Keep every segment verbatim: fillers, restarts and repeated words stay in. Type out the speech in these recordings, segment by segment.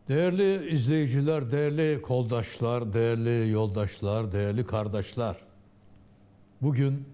Değerli izleyiciler, değerli koldaşlar, değerli yoldaşlar, değerli kardeşler. Bugün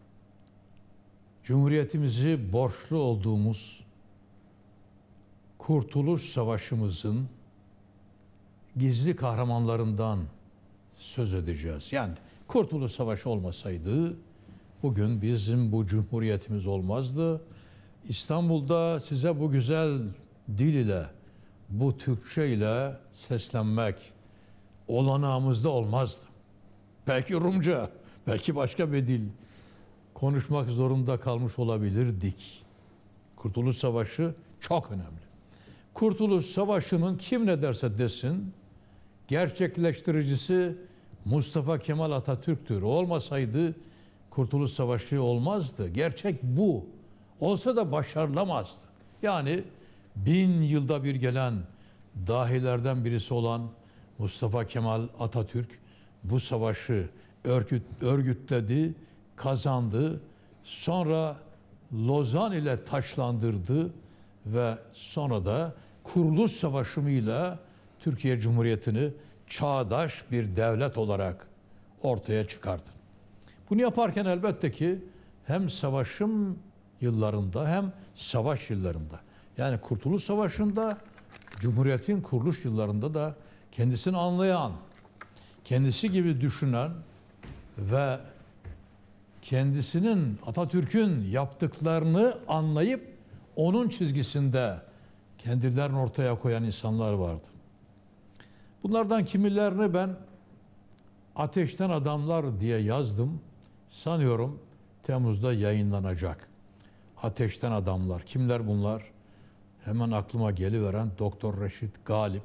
Cumhuriyetimizi borçlu olduğumuz Kurtuluş Savaşımızın gizli kahramanlarından söz edeceğiz. Yani Kurtuluş Savaşı olmasaydı bugün bizim bu Cumhuriyetimiz olmazdı. İstanbul'da size bu güzel dil ile, bu Türkçe ile seslenmek olanağımızda olmazdı. Belki Rumca, belki başka bir dil konuşmak zorunda kalmış olabilirdik. Kurtuluş Savaşı çok önemli. Kurtuluş Savaşı'nın kim ne derse desin, gerçekleştiricisi Mustafa Kemal Atatürk'tür. O olmasaydı Kurtuluş Savaşı olmazdı. Gerçek bu. Olsa da başarılamazdı. Yani bin yılda bir gelen dahilerden birisi olan Mustafa Kemal Atatürk bu savaşı örgüt, örgütledi, kazandı. Sonra Lozan ile taçlandırdı ve sonra da Kuruluş Savaşı ile Türkiye Cumhuriyeti'ni çağdaş bir devlet olarak ortaya çıkardı. Bunu yaparken elbette ki hem savaşım yıllarında hem savaş yıllarında, yani Kurtuluş Savaşı'nda, Cumhuriyet'in kuruluş yıllarında da kendisini anlayan, kendisi gibi düşünen ve kendisinin, Atatürk'ün yaptıklarını anlayıp onun çizgisinde kendilerini ortaya koyan insanlar vardı. Bunlardan kimilerini ben Ateşten Adamlar diye yazdım. Sanıyorum Temmuz'da yayınlanacak. Ateşten Adamlar. Kimler bunlar? Hemen aklıma geliveren Doktor Reşit Galip,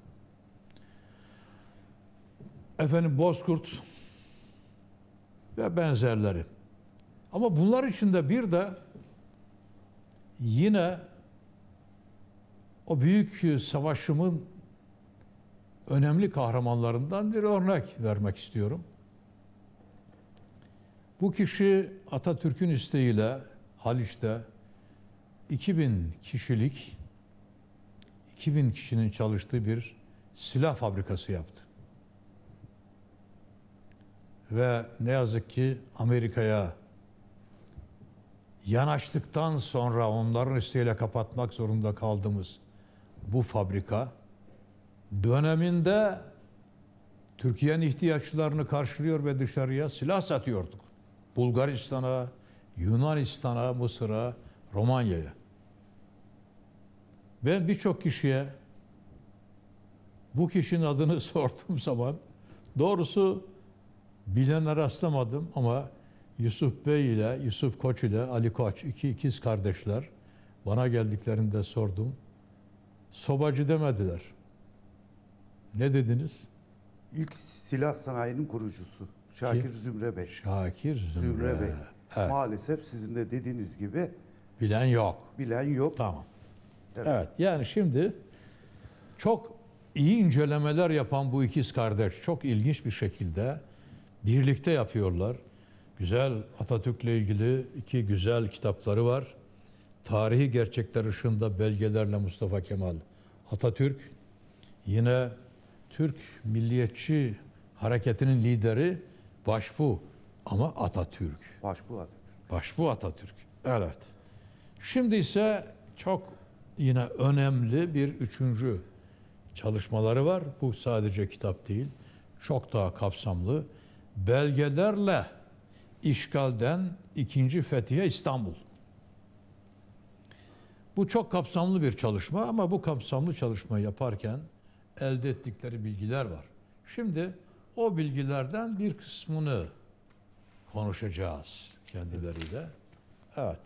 efendim Bozkurt ve benzerleri. Ama bunlar içinde bir de yine o büyük savaşımın önemli kahramanlarından bir örnek vermek istiyorum. Bu kişi Atatürk'ün isteğiyle Haliç'te iki bin kişilik, iki bin kişinin çalıştığı bir silah fabrikası yaptı. Ve ne yazık ki Amerika'ya yanaştıktan sonra onların isteğiyle kapatmak zorunda kaldığımız bu fabrika döneminde Türkiye'nin ihtiyaçlarını karşılıyor ve dışarıya silah satıyorduk. Bulgaristan'a, Yunanistan'a, Mısır'a, Romanya'ya. Ben birçok kişiye bu kişinin adını sorduğum zaman doğrusu bilene rastlamadım ama Yusuf Bey ile Yusuf Koç ile Ali Koç, iki ikiz kardeşler, bana geldiklerinde sordum. Sobacı demediler. Ne dediniz? İlk silah sanayinin kurucusu Şakir Ki? Zümre Bey. Şakir Zümre, Zümre Bey. Evet. Maalesef sizin de dediğiniz gibi bilen yok. Bilen yok. Tamam. Evet. evet. Yani şimdi çok iyi incelemeler yapan bu ikiz kardeş çok ilginç bir şekilde birlikte yapıyorlar. Güzel Atatürk'le ilgili iki güzel kitapları var. Tarihi gerçekler ışığında belgelerle Mustafa Kemal Atatürk. Yine Türk milliyetçi hareketinin lideri Başbuğ ama Atatürk. Başbuğ Atatürk. Başbuğ Atatürk. Evet. Şimdi ise çok yine önemli bir üçüncü çalışmaları var. Bu sadece kitap değil. Çok daha kapsamlı. Belgelerle işgalden ikinci Fethiye İstanbul. Bu çok kapsamlı bir çalışma ama bu kapsamlı çalışmayı yaparken elde ettikleri bilgiler var. Şimdi o bilgilerden bir kısmını konuşacağız kendileriyle. Evet.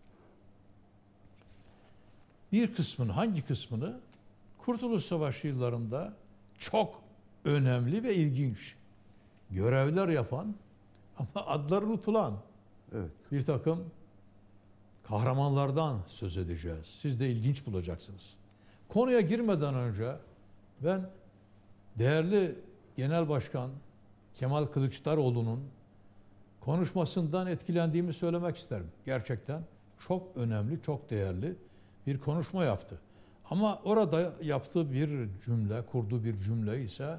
Bir kısmını, hangi kısmını? Kurtuluş Savaşı yıllarında çok önemli ve ilginç görevler yapan ama adları unutulan evet. bir takım kahramanlardan söz edeceğiz. Siz de ilginç bulacaksınız. Konuya girmeden önce ben değerli Genel Başkan Kemal Kılıçdaroğlu'nun konuşmasından etkilendiğimi söylemek isterim. Gerçekten çok önemli, çok değerli bir konuşma yaptı. Ama orada yaptığı bir cümle, kurduğu bir cümle ise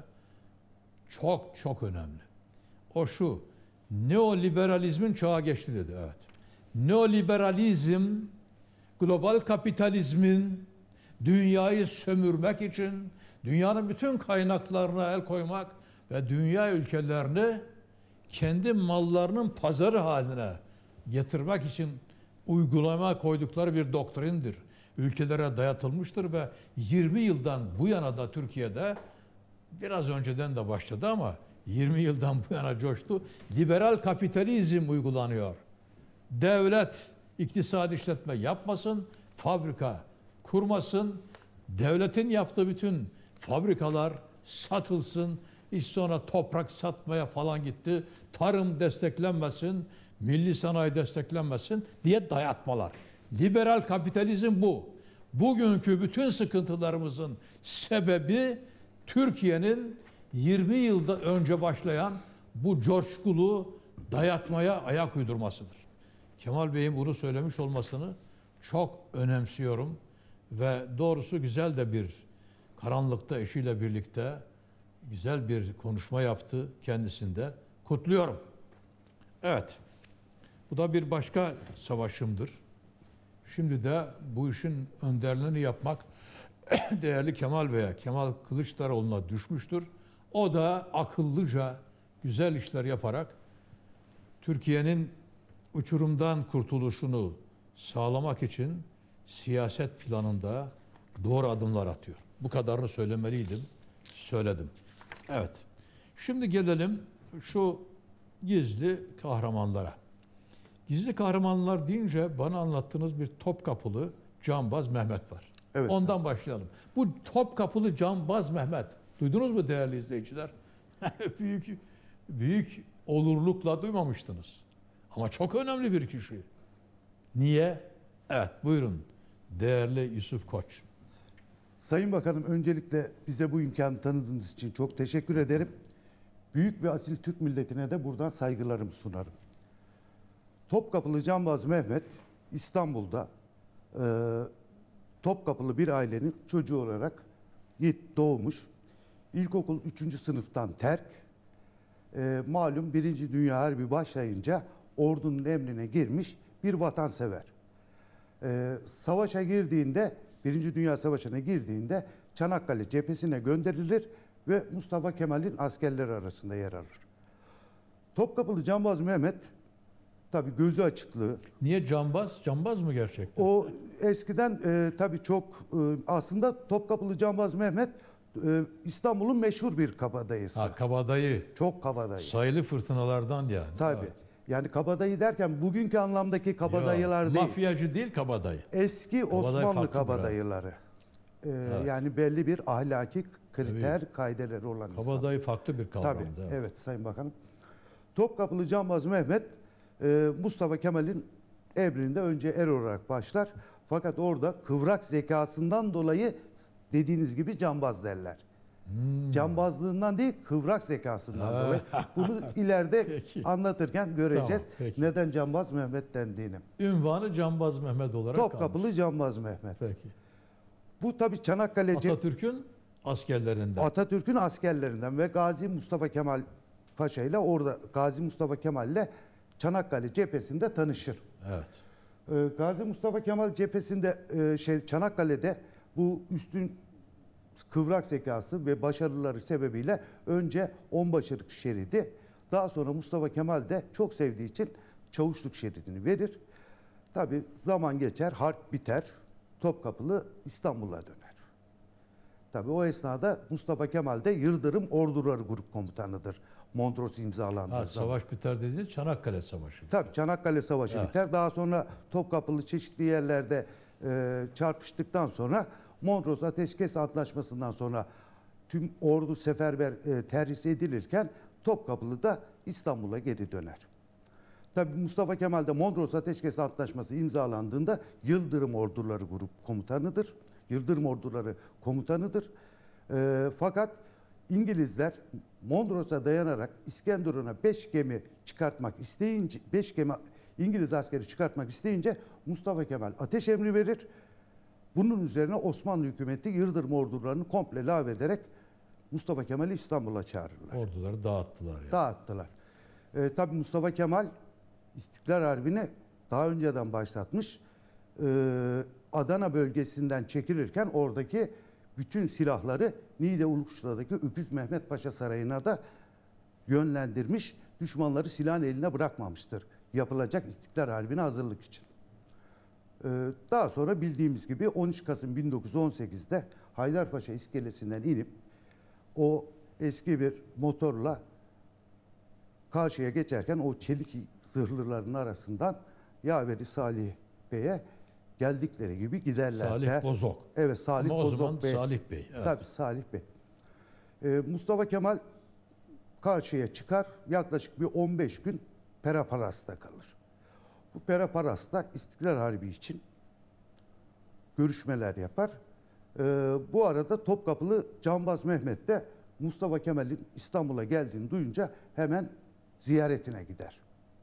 çok çok önemli. O şu, neoliberalizmin çağı geçti dedi. Evet. Neoliberalizm, global kapitalizmin dünyayı sömürmek için, dünyanın bütün kaynaklarına el koymak ve dünya ülkelerini kendi mallarının pazarı haline getirmek için uygulama koydukları bir doktrindir. Ülkelere dayatılmıştır ve yirmi yıldan bu yana da Türkiye'de, biraz önceden de başladı ama yirmi yıldan bu yana coştu. Liberal kapitalizm uygulanıyor. Devlet iktisadi işletme yapmasın, fabrika kurmasın, devletin yaptığı bütün fabrikalar satılsın, iş sonra toprak satmaya falan gitti, tarım desteklenmesin, milli sanayi desteklenmesin diye dayatmalar. Liberal kapitalizm bu. Bugünkü bütün sıkıntılarımızın sebebi Türkiye'nin yirmi yılda önce başlayan bu coşkulu dayatmaya ayak uydurmasıdır. Kemal Bey'in bunu söylemiş olmasını çok önemsiyorum ve doğrusu güzel de bir karanlıkta eşiyle birlikte güzel bir konuşma yaptı kendisinde. Kutluyorum. Evet. Bu da bir başka savaşımdır. Şimdi de bu işin önderliğini yapmak değerli Kemal Bey'e, Kemal Kılıçdaroğlu'na düşmüştür. O da akıllıca güzel işler yaparak Türkiye'nin uçurumdan kurtuluşunu sağlamak için siyaset planında doğru adımlar atıyor. Bu kadarını söylemeliydim. Söyledim. Evet. Şimdi gelelim şu gizli kahramanlara. Gizli kahramanlar deyince bana anlattığınız bir Topkapılı Cambaz Mehmet var. Evet. Ondan başlayalım. Bu Topkapılı Cambaz Mehmet, duydunuz mu değerli izleyiciler? büyük büyük olurlukla duymamıştınız. Ama çok önemli bir kişi. Niye? Evet, buyurun. Değerli Yusuf Koç. Sayın Bakanım, öncelikle bize bu imkanı tanıdığınız için çok teşekkür ederim. Büyük ve asil Türk milletine de buradan saygılarımı sunarım. Topkapılı Cambaz Mehmet İstanbul'da e, Topkapılı bir ailenin çocuğu olarak doğmuş. İlkokul üçüncü sınıftan terk. E, malum Birinci Dünya Harbi başlayınca ordunun emrine girmiş bir vatansever. E, savaşa girdiğinde, Birinci Dünya Savaşı'na girdiğinde Çanakkale cephesine gönderilir ve Mustafa Kemal'in askerleri arasında yer alır. Topkapılı Cambaz Mehmet tabii gözü açıklığı. Niye cambaz? Cambaz mı gerçekten? O eskiden e, tabii çok e, aslında Topkapılı Cambaz Mehmet e, İstanbul'un meşhur bir kabadayısı. Ha, kabadayı. Çok kabadayı. Sayılı fırtınalardan yani. Tabii. Evet. Yani kabadayı derken bugünkü anlamdaki kabadayılar Ya, değil. mafyacı değil kabadayı. Eski Kabadayı Osmanlı farklıdır, kabadayıları. Ee, Evet. Yani belli bir ahlaki kriter, kaideleri olan insan. Kabadayı farklı bir kavram. Tabii. Evet. Evet Sayın Bakanım. Topkapılı Cambaz Mehmet e, Mustafa Kemal'in emrinde önce er olarak başlar. Fakat orada kıvrak zekasından dolayı dediğiniz gibi cambaz derler. Hmm. Cambazlığından değil, kıvrak zekasından Ha. dolayı. Bunu ileride Peki. anlatırken göreceğiz. Tamam, peki. Neden Cambaz Mehmet dendiğini. Ünvanı Cambaz Mehmet olarak Topkapılı kalmış. Cambaz Mehmet. Peki. Bu tabii Çanakkale ce- Atatürk'ün askerlerinden. Atatürk'ün askerlerinden ve Gazi Mustafa Kemal Paşa ile orada Gazi Mustafa Kemal ile Çanakkale cephesinde tanışır. Evet. Ee, Gazi Mustafa Kemal cephesinde e, şey Çanakkale'de bu üstün kıvrak zekası ve başarıları sebebiyle önce onbaşılık şeridi, daha sonra Mustafa Kemal de çok sevdiği için çavuşluk şeridini verir. Tabii zaman geçer, harp biter. Topkapılı İstanbul'a döner. Tabii o esnada Mustafa Kemal de Yıldırım Orduları Grup Komutanı'dır. Mondros imzalandığı Ha, zaman. savaş biter dediğiniz Çanakkale Savaşı. Tabii Çanakkale Savaşı Evet. biter. Daha sonra Topkapılı çeşitli yerlerde e, çarpıştıktan sonra Mondros Ateşkes Antlaşması'ndan sonra tüm ordu seferber e, terhis edilirken Topkapılı da İstanbul'a geri döner. Tabii Mustafa Kemal de Mondros Ateşkes Antlaşması imzalandığında Yıldırım Orduları Grup Komutanı'dır. Yıldırım Orduları Komutanı'dır. E, fakat İngilizler Mondros'a dayanarak İskenderun'a beş gemi çıkartmak isteyince, beş gemi İngiliz askeri çıkartmak isteyince Mustafa Kemal ateş emri verir. Bunun üzerine Osmanlı hükümeti Yıldırım ordularını komple lağvederek Mustafa Kemal'i İstanbul'a çağırırlar. Orduları dağıttılar yani. Dağıttılar. Ee, tabii Mustafa Kemal İstiklal Harbi'ni daha önceden başlatmış. Ee, Adana bölgesinden çekilirken oradaki bütün silahları Niğde Ulukuşla'daki Öküz Mehmet Paşa Sarayı'na da yönlendirmiş. Düşmanları silahın eline bırakmamıştır. Yapılacak İstiklal Harbi'ne hazırlık için. Ee, daha sonra bildiğimiz gibi on üç Kasım bin dokuz yüz on sekiz'de Haydarpaşa iskelesinden inip o eski bir motorla karşıya geçerken o çelik zırhlıların arasından Yaveri Salih Bey'e geldikleri gibi giderler. Salih der. Bozok. Evet, Salih Ama o Bozok zaman Bey. Salih Bey. Evet. Tabii Salih Bey. Ee, Mustafa Kemal karşıya çıkar. Yaklaşık bir on beş gün Peraparas'ta kalır. Bu Peraparas'ta İstiklal Harbi için görüşmeler yapar. Ee, bu arada Topkapılı Canbaz Mehmet de Mustafa Kemal'in İstanbul'a geldiğini duyunca hemen ziyaretine gider.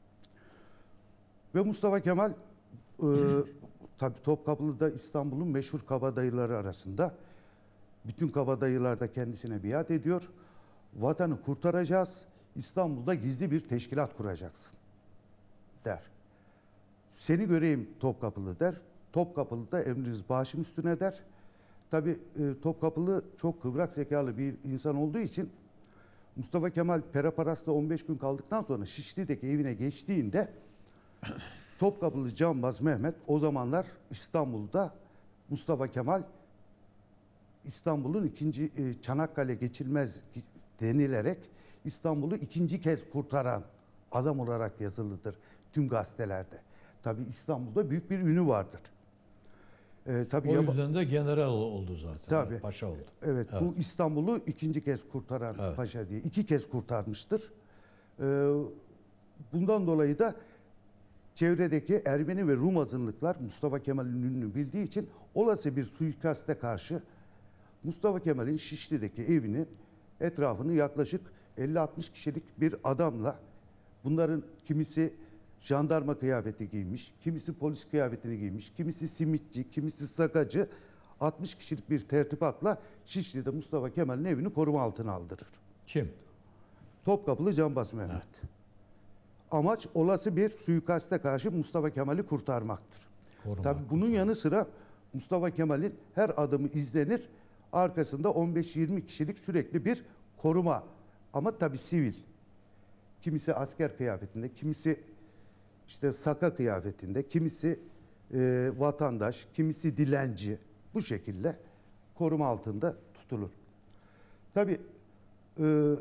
Ve Mustafa Kemal e, tabii Topkapılı'da İstanbul'un meşhur kabadayıları arasında. Bütün kabadayılar da kendisine biat ediyor. Vatanı kurtaracağız, İstanbul'da gizli bir teşkilat kuracaksın der. Seni göreyim Topkapılı der. Topkapılı da emriniz başım üstüne der. Tabii e, Topkapılı çok kıvrak zekalı bir insan olduğu için Mustafa Kemal Peraparas'ta on beş gün kaldıktan sonra Şişli'deki evine geçtiğinde Topkapılı Canbaz Mehmet o zamanlar İstanbul'da Mustafa Kemal İstanbul'un ikinci e, Çanakkale geçilmez denilerek İstanbul'u ikinci kez kurtaran adam olarak yazılıdır tüm gazetelerde. Tabii İstanbul'da büyük bir ünü vardır. Ee, tabii O yaba- yüzden de general oldu zaten. Tabii. Yani paşa oldu. Evet, Evet. bu İstanbul'u ikinci kez kurtaran Evet. paşa diye. iki kez kurtarmıştır. Ee, bundan dolayı da çevredeki Ermeni ve Rum azınlıklar Mustafa Kemal'in ününü bildiği için olası bir suikaste karşı Mustafa Kemal'in Şişli'deki evinin etrafını yaklaşık elli altmış kişilik bir adamla, bunların kimisi jandarma kıyafeti giymiş, kimisi polis kıyafetini giymiş, kimisi simitçi, kimisi sakacı, altmış kişilik bir tertibatla Şişli'de Mustafa Kemal'in evini koruma altına aldırır. Kim? Topkapılı Canbaz Mehmet. Evet. Amaç olası bir suikaste karşı Mustafa Kemal'i kurtarmaktır. Korumak, Tabii bunun yanı sıra Mustafa Kemal'in her adımı izlenir. Arkasında on beş yirmi kişilik sürekli bir koruma. Ama tabii sivil. Kimisi asker kıyafetinde, kimisi işte saka kıyafetinde, kimisi e, vatandaş, kimisi dilenci. Bu şekilde koruma altında tutulur. Tabii e,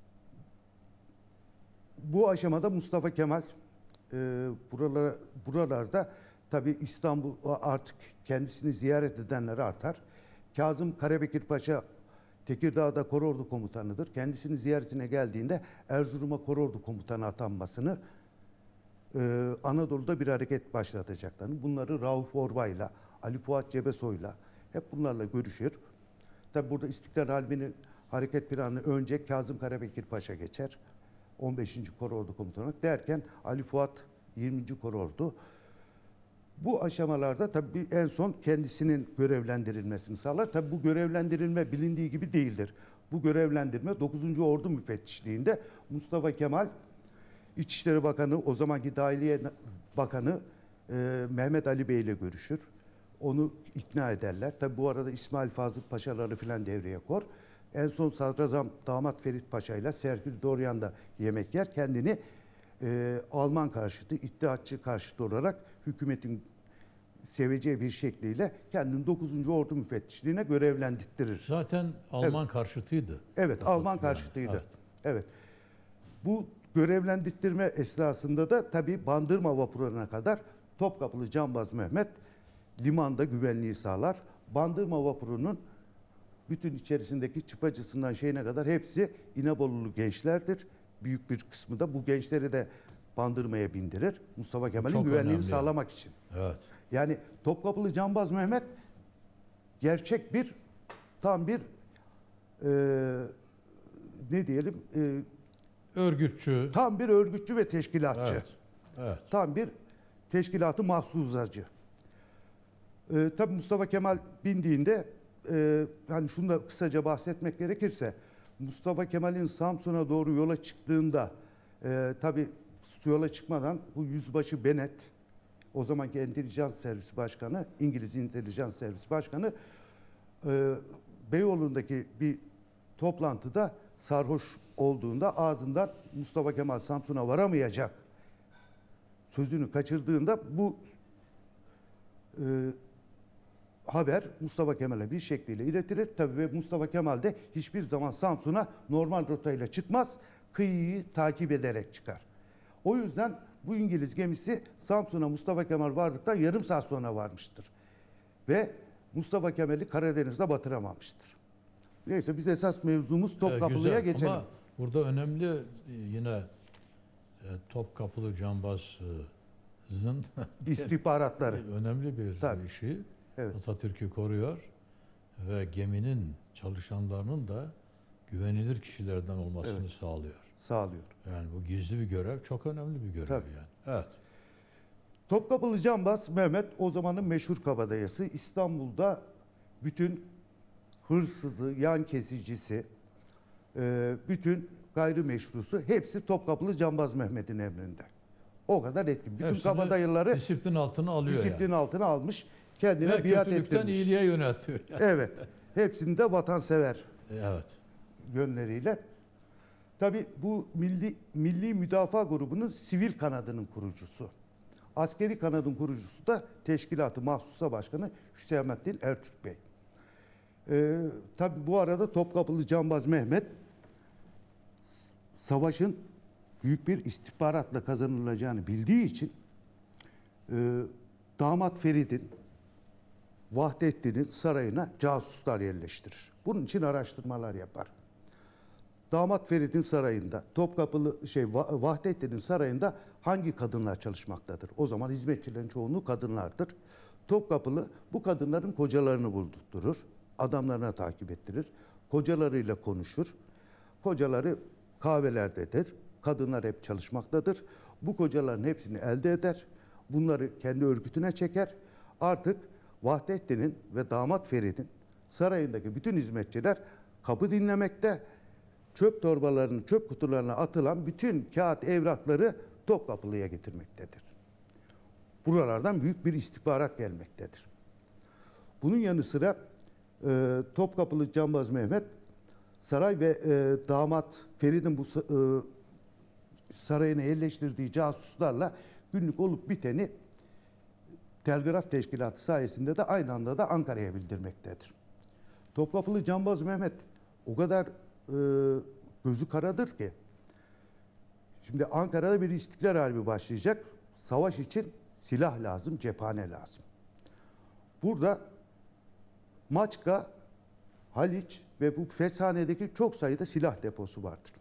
bu aşamada Mustafa Kemal e, buralara, buralarda tabii İstanbul artık kendisini ziyaret edenler artar. Kazım Karabekir Paşa Tekirdağ'da Korordu Komutanı'dır. Kendisini ziyaretine geldiğinde Erzurum'a Korordu Komutanı atanmasını, e, Anadolu'da bir hareket başlatacaklarını, bunları Rauf Orbay'la, Ali Fuat Cebesoy'la hep bunlarla görüşür. Tabi burada İstiklal Harbi'nin hareket planı önce Kazım Karabekir Paşa geçer. on beşinci Korordu Komutanı derken Ali Fuat yirminci Korordu. Bu aşamalarda tabii en son kendisinin görevlendirilmesini sağlar. Tabii bu görevlendirilme bilindiği gibi değildir. Bu görevlendirme dokuzuncu Ordu Müfettişliğinde Mustafa Kemal, İçişleri Bakanı, o zamanki Dahiliye Bakanı e, Mehmet Ali Bey ile görüşür. Onu ikna ederler. Tabii bu arada İsmail Fazıl Paşaları filan devreye kor. En son Sadrazam Damat Ferit Paşa ile Serpil Doryan da yemek yer. Kendini e, Alman karşıtı, İttihatçı karşıtı olarak hükümetin seveceği bir şekliyle kendini dokuzuncu Ordu Müfettişliğine görevlendirtirir. Zaten Alman karşıtıydı. Evet, Alman karşıtıydı. Evet. evet. Bu görevlendirme esnasında da tabii Bandırma vapuruna kadar Topkapılı Canbaz Mehmet limanda güvenliği sağlar. Bandırma vapurunun bütün içerisindeki çıpacısından şeyine kadar hepsi İnebolu gençlerdir. Büyük bir kısmı da bu gençleri de Bandırma'ya bindirir. Mustafa Kemal'in Çok güvenliğini önemli. sağlamak için. Evet. Yani Topkapılı Canbaz Mehmet gerçek bir, tam bir e, ne diyelim, e, Örgütçü. tam bir örgütçü ve teşkilatçı. Evet. Evet. Tam bir teşkilatı mahsuzacı. Ee, tabii Mustafa Kemal bindiğinde e, hani şunu da kısaca bahsetmek gerekirse Mustafa Kemal'in Samsun'a doğru yola çıktığında e, tabii yola çıkmadan bu Yüzbaşı Bennett, o zamanki entelijans servisi başkanı, İngiliz entelijans servisi başkanı e, Beyoğlu'ndaki bir toplantıda sarhoş olduğunda ağzından Mustafa Kemal Samsun'a varamayacak sözünü kaçırdığında bu e, haber Mustafa Kemal'e bir şekliyle iletilir. Tabii ve Mustafa Kemal de hiçbir zaman Samsun'a normal rotayla çıkmaz, kıyıyı takip ederek çıkar. O yüzden bu İngiliz gemisi Samsun'a Mustafa Kemal vardıktan yarım saat sonra varmıştır. Ve Mustafa Kemal'i Karadeniz'de batıramamıştır. Neyse biz esas mevzumuz Topkapılı'ya Güzel. geçelim. Ama burada önemli e, yine e, Topkapılı Cambaz'ın İstihbaratları. önemli bir Tabii. işi. Evet. Atatürk'ü koruyor ve geminin çalışanlarının da güvenilir kişilerden olmasını Evet. sağlıyor. Sağlıyor. Yani bu gizli bir görev, çok önemli bir görev Tabii. yani. Evet. Topkapılı Cambaz Mehmet o zamanın meşhur kabadayısı. İstanbul'da bütün hırsızı, yan kesicisi, e, bütün gayrimeşrusu hepsi Topkapılı Cambaz Mehmet'in emrinde. O kadar etkin. Bütün Hepsini kabadayıları disiplin altına alıyor disiplin yani. altına almış. Kendine Ve biat kötülükten ettirmiş. iyiliğe yöneltiyor. Yani. Evet. Hepsini de vatansever Evet. yönleriyle. Tabii bu milli milli müdafaa grubunun sivil kanadının kurucusu. Askeri kanadın kurucusu da Teşkilat-ı Mahsusa Başkanı Hüsamettin Ertürk Bey. Ee, tabii bu arada Topkapılı Cambaz Mehmet savaşın büyük bir istihbaratla kazanılacağını bildiği için e, damat Ferid'in, Vahdettin'in sarayına casuslar yerleştirir. Bunun için araştırmalar yapar. Damat Ferid'in sarayında, Topkapılı şey Va- Vahdettin'in sarayında hangi kadınlar çalışmaktadır? O zaman hizmetçilerin çoğunluğu kadınlardır. Topkapılı bu kadınların kocalarını buldurur, adamlarına takip ettirir, kocalarıyla konuşur. Kocaları kahvelerdedir, kadınlar hep çalışmaktadır. Bu kocaların hepsini elde eder, bunları kendi örgütüne çeker. Artık Vahdettin'in ve damat Ferid'in sarayındaki bütün hizmetçiler kapı dinlemekte, çöp torbalarını, çöp kutularına atılan bütün kağıt evrakları Topkapılı'ya getirmektedir. Buralardan büyük bir istihbarat gelmektedir. Bunun yanı sıra e, Topkapılı Cambaz Mehmet saray ve e, damat Ferid'in bu e, sarayına yerleştirdiği casuslarla günlük olup biteni telgraf teşkilatı sayesinde de aynı anda da Ankara'ya bildirmektedir. Topkapılı Cambaz Mehmet o kadar e, gözü karadır ki şimdi Ankara'da bir istiklal harbi başlayacak. Savaş için silah lazım, cephane lazım. Burada Maçka, Haliç ve bu Feshane'deki çok sayıda silah deposu vardır.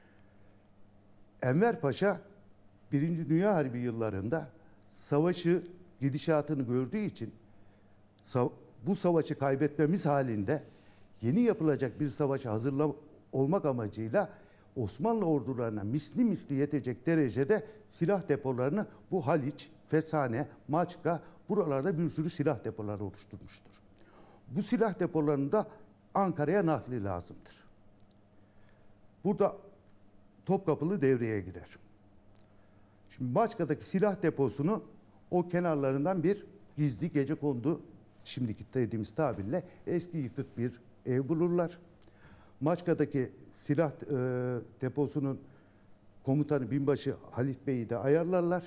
Enver Paşa Birinci Dünya Harbi yıllarında savaşı gidişatını gördüğü için bu savaşı kaybetmemiz halinde yeni yapılacak bir savaşa hazırla olmak amacıyla Osmanlı ordularına misli misli yetecek derecede silah depolarını bu Haliç, Feshane, Maçka buralarda bir sürü silah depoları oluşturmuştur. Bu silah depolarının da Ankara'ya nakli lazımdır. Burada Topkapılı devreye girer. Şimdi Maçka'daki silah deposunu o kenarlarından bir gizli gecekondu, şimdiki dediğimiz tabirle eski yıkık bir ev bulurlar. Maçka'daki silah e, deposunun komutanı binbaşı Halit Bey'i de ayarlarlar.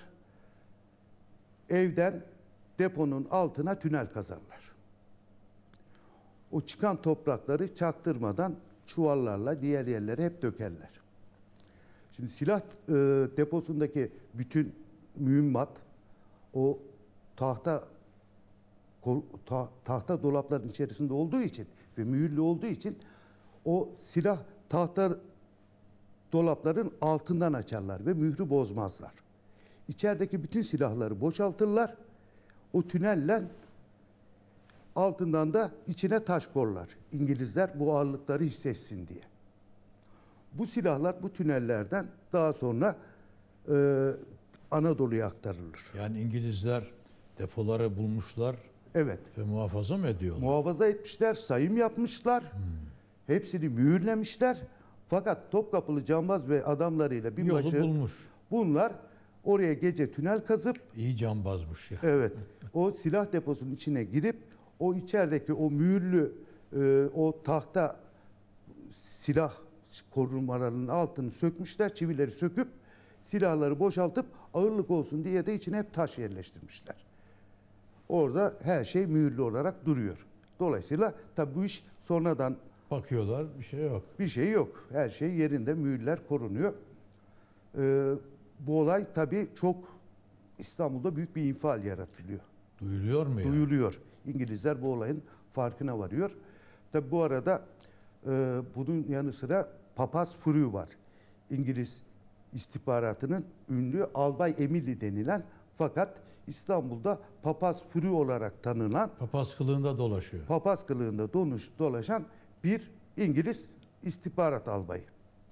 Evden deponun altına tünel kazarlar. O çıkan toprakları çaktırmadan çuvallarla diğer yerlere hep dökerler. Şimdi silah e, deposundaki bütün mühimmat o tahta ta, tahta dolapların içerisinde olduğu için ve mühürlü olduğu için o silah tahta dolapların altından açarlar ve mührü bozmazlar. İçerideki bütün silahları boşaltırlar. O tünelle altından da içine taş korlar. İngilizler bu ağırlıkları hissetsin diye. Bu silahlar bu tünellerden daha sonra e, Anadolu'ya aktarılır. Yani İngilizler depoları bulmuşlar, Evet. Ve muhafaza mı ediyorlar? Muhafaza etmişler, sayım yapmışlar. Hepsini mühürlemişler. Fakat Topkapılı Cambaz ve adamlarıyla Yolu binbaşı bulmuş. bunlar oraya gece tünel kazıp İyi cambazmış ya. evet o silah deposunun içine girip o içerideki o mühürlü e, o tahta silah korumalarının altını sökmüşler, çivileri söküp silahları boşaltıp ağırlık olsun diye de içine hep taş yerleştirmişler. Orada her şey mühürlü olarak duruyor. Dolayısıyla tabii bu iş sonradan Bakıyorlar bir şey yok. bir şey yok. Her şey yerinde, mühürler korunuyor. Ee, bu olay tabii çok İstanbul'da büyük bir infial yaratılıyor. Duyuluyor mu ya? Duyuluyor. İngilizler bu olayın farkına varıyor. Tabii bu arada e, bunun yanı sıra Papaz Furu var. İngiliz istihbaratının ünlü Albay Emily denilen fakat İstanbul'da Papaz Furu olarak tanınan Papaz kılığında dolaşıyor. papaz kılığında donuş, dolaşan bir İngiliz istihbarat albayı.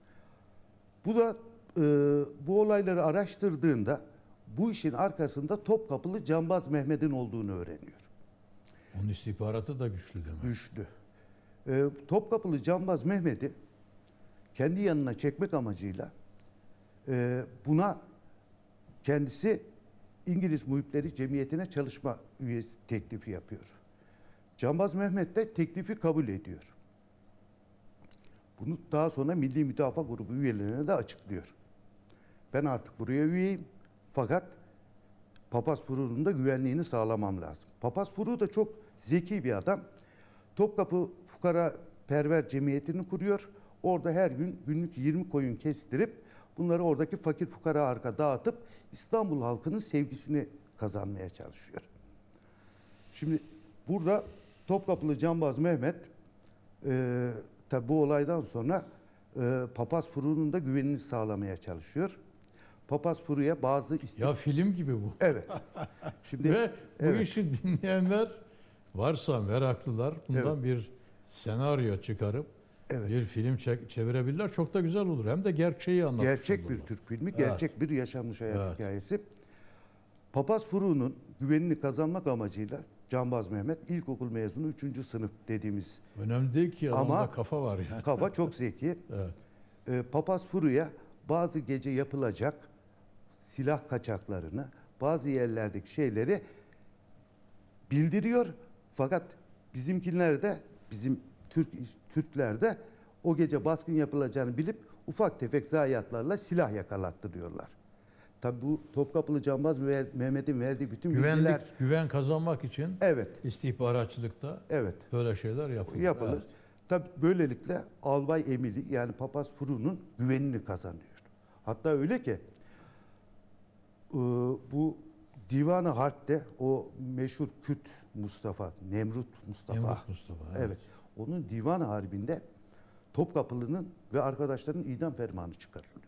Bu da e, bu olayları araştırdığında bu işin arkasında Topkapılı Cambaz Mehmet'in olduğunu öğreniyor. Onun istihbaratı da güçlü demek. Güçlü. E, Topkapılı Cambaz Mehmet'i kendi yanına çekmek amacıyla e, buna kendisi İngiliz Muhipleri Cemiyeti'ne çalışma üyesi teklifi yapıyor. Cambaz Mehmet de teklifi kabul ediyor. Bunu daha sonra Milli Müdafaa Grubu üyelerine de açıklıyor. Ben artık buraya üyeyim fakat Papaz Furu'nun da güvenliğini sağlamam lazım. Papaz Furu da çok zeki bir adam. Topkapı Fukara Perver Cemiyeti'ni kuruyor. Orada her gün günlük yirmi koyun kestirip bunları oradaki fakir fukara arka dağıtıp İstanbul halkının sevgisini kazanmaya çalışıyor. Şimdi burada Topkapılı Cambaz Mehmet e, tabi bu olaydan sonra e, Papaz Furu'nun da güvenini sağlamaya çalışıyor. Papaz Furu'ya bazı istek... Ya film gibi bu. Evet. Şimdi Ve bu evet. işi dinleyenler varsa meraklılar bundan Evet. bir senaryo çıkarıp Evet. bir film çek- çevirebilirler. Çok da güzel olur. Hem de gerçeği anlatmış Gerçek bir olurlar. Türk filmi, Evet. gerçek bir yaşanmış hayat Evet. hikayesi. Papaz Furu'nun güvenini kazanmak amacıyla Cambaz Mehmet ilkokul mezunu üçüncü sınıf dediğimiz Önemli değil ki adamda Ama- kafa var yani. kafa çok zeki. Evet. Ee, Papaz Furu'ya bazı gece yapılacak silah kaçaklarını, bazı yerlerdeki şeyleri bildiriyor. Fakat bizimkiler de, bizim Türk Türkler de o gece baskın yapılacağını bilip ufak tefek zayiatlarla silah yakalattırıyorlar. Tabi bu Topkapılı Cambaz Mehmet'in verdiği bütün Güvenlik, bilgiler... güven kazanmak için Evet, istihbaratçılıkta evet. böyle şeyler yapılır. Yapılır. Evet. Tabii böylelikle Albay Emili yani Papaz Furu'nun güvenini kazanıyor. Hatta öyle ki e, bu Divan-ı Harp'te o meşhur Kürt Mustafa, Nemrut Mustafa. Nemrut Mustafa. Evet. Evet. Onun Divan-ı Harbi'nde Topkapılı'nın ve arkadaşlarının idam fermanı çıkarılıyor.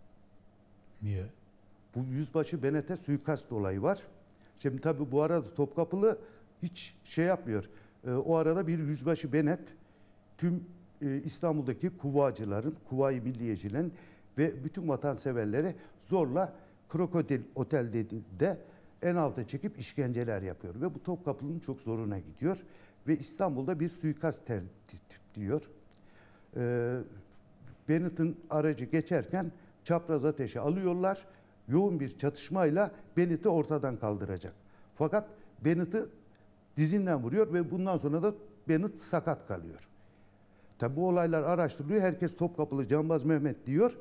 Niye? Bu yüzbaşı Benet'e suikast olayı var. Şimdi tabii bu arada Topkapılı hiç şey yapmıyor. E, o arada bir yüzbaşı Benet tüm e, İstanbul'daki kuvacıların, kuvayi milliyecilerin ve bütün vatanseverleri zorla Krokodil Otel'de en alta çekip işkenceler yapıyor. Ve bu Topkapılı'nın çok zoruna gidiyor. Ve İstanbul'da bir suikast tertipliyor. E, Bennett'in aracı geçerken çapraz ateşe alıyorlar. Yoğun bir çatışmayla Bennett'i ortadan kaldıracak. Fakat Bennett'i dizinden vuruyor ve bundan sonra da Bennett sakat kalıyor. Tabi bu olaylar araştırılıyor. Herkes Topkapılı Cambaz Mehmet diyor.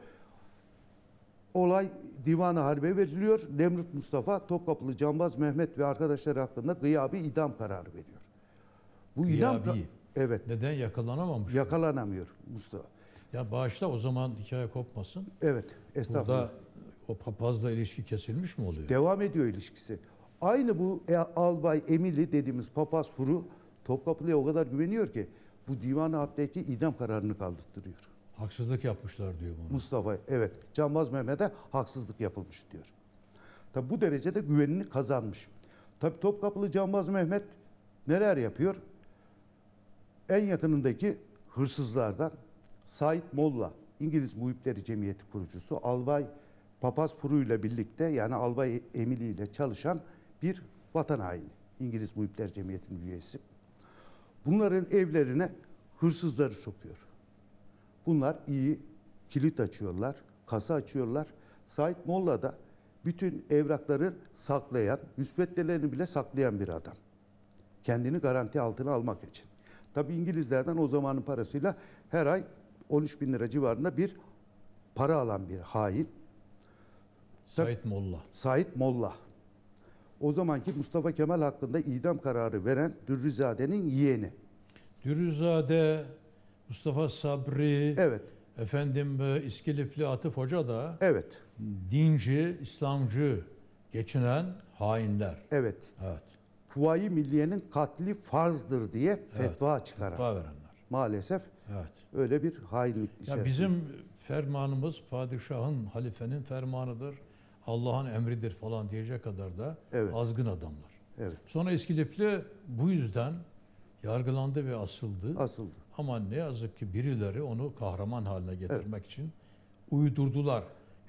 Olay Divan-ı Harp'e veriliyor. Nemrut Mustafa Topkapılı Cambaz Mehmet ve arkadaşları hakkında gıyabi idam kararı veriyor. Bu idam Gıyabi. evet Neden yakalanamamış? yakalanamıyor Mustafa. Ya bağışla o zaman hikaye kopmasın. Evet, estağfurullah. Burada o papazla ilişki kesilmiş mi oluyor? Devam ediyor ilişkisi. Aynı bu e, Albay Emili dediğimiz Papaz Furu Topkapılı'ya o kadar güveniyor ki bu Divan-ı Harp'teki idam kararını kaldırtırıyor. Haksızlık yapmışlar diyor bunu. Mustafa evet Cambaz Mehmet'e haksızlık yapılmış diyor. Tabi bu derecede güvenini kazanmış. Tabi Topkapılı Cambaz Mehmet neler yapıyor? En yakınındaki hırsızlardan Said Molla, İngiliz Muhipleri Cemiyeti kurucusu Albay Papaz Furu ile birlikte yani Albay Emili ile çalışan bir vatan haini. İngiliz Muhipler Cemiyeti'nin üyesi. Bunların evlerine hırsızları sokuyor. Bunlar iyi kilit açıyorlar, kasa açıyorlar. Said Molla da bütün evrakları saklayan, müsveddelerini bile saklayan bir adam. Kendini garanti altına almak için. Tabii İngilizlerden o zamanın parasıyla her ay on üç bin lira civarında bir para alan bir hain. Said Molla. Said Molla. O zamanki Mustafa Kemal hakkında idam kararı veren Dürrüzade'nin yeğeni. Dürüzade, Mustafa Sabri, Evet, efendim e, İskilipli Atıf Hoca da evet, dinci, İslamcı geçinen hainler. evet. Evet. Kuvayi Milliye'nin katli farzdır diye fetva çıkaran. Fetva verenler. Maalesef Evet. öyle bir hainlik Ya içerisinde. bizim fermanımız padişahın, halifenin fermanıdır. Allah'ın emridir falan diyecek kadar da Evet. azgın adamlar. Evet, Sonra İskilipli bu yüzden yargılandı ve asıldı. asıldı. Ama ne yazık ki birileri onu kahraman haline getirmek için uydurdular.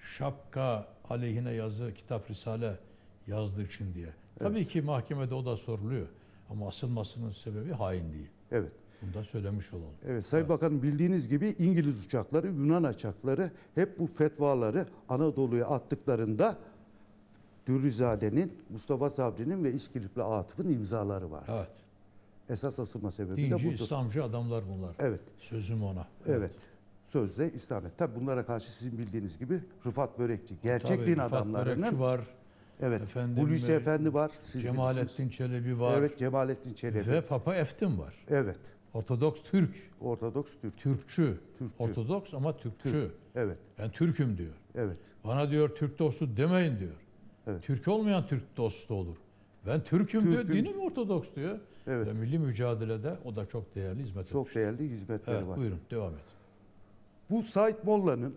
Şapka aleyhine yazı, kitap, risale yazdığı için diye. Tabii ki mahkemede o da soruluyor. Ama asılmasının sebebi hainliği. Evet. Bunu da söylemiş olalım. Evet Sayın Bakanım, bildiğiniz gibi İngiliz uçakları, Yunan uçakları hep bu fetvaları Anadolu'ya attıklarında Dürrüzade'nin, Mustafa Sabri'nin ve İskilipli Atıf'ın imzaları var. Evet. Esas asılma sebebi de Dinci, budur. İslamcı adamlar bunlar. Evet. Sözüm ona. Evet. Sözde İslamet. Tabi bunlara karşı sizin bildiğiniz gibi Rıfat Börekçi, gerçek Tabii, din Rıfat adamlarının, Börekçi var. evet, Efendim, Hulusi e, Efendi var. Siz Cemalettin Çelebi var. Evet, Cemalettin Çelebi. Ve Papa Eftin var. Evet. Ortodoks Türk. Ortodoks Türk. Türkçü. Türkçü. Ortodoks ama Türkçü. Evet. Ben Türk'üm diyor. Evet. Bana diyor Türk dostu demeyin diyor. Evet. Türk olmayan Türk dostu olur. Ben Türk'üm, Türk'üm. diyor. Dinim Ortodoks diyor. Evet. Ve milli mücadelede o da çok değerli hizmet Çok etmiş. değerli hizmetleri Evet, var. buyurun devam et. Bu Said Molla'nın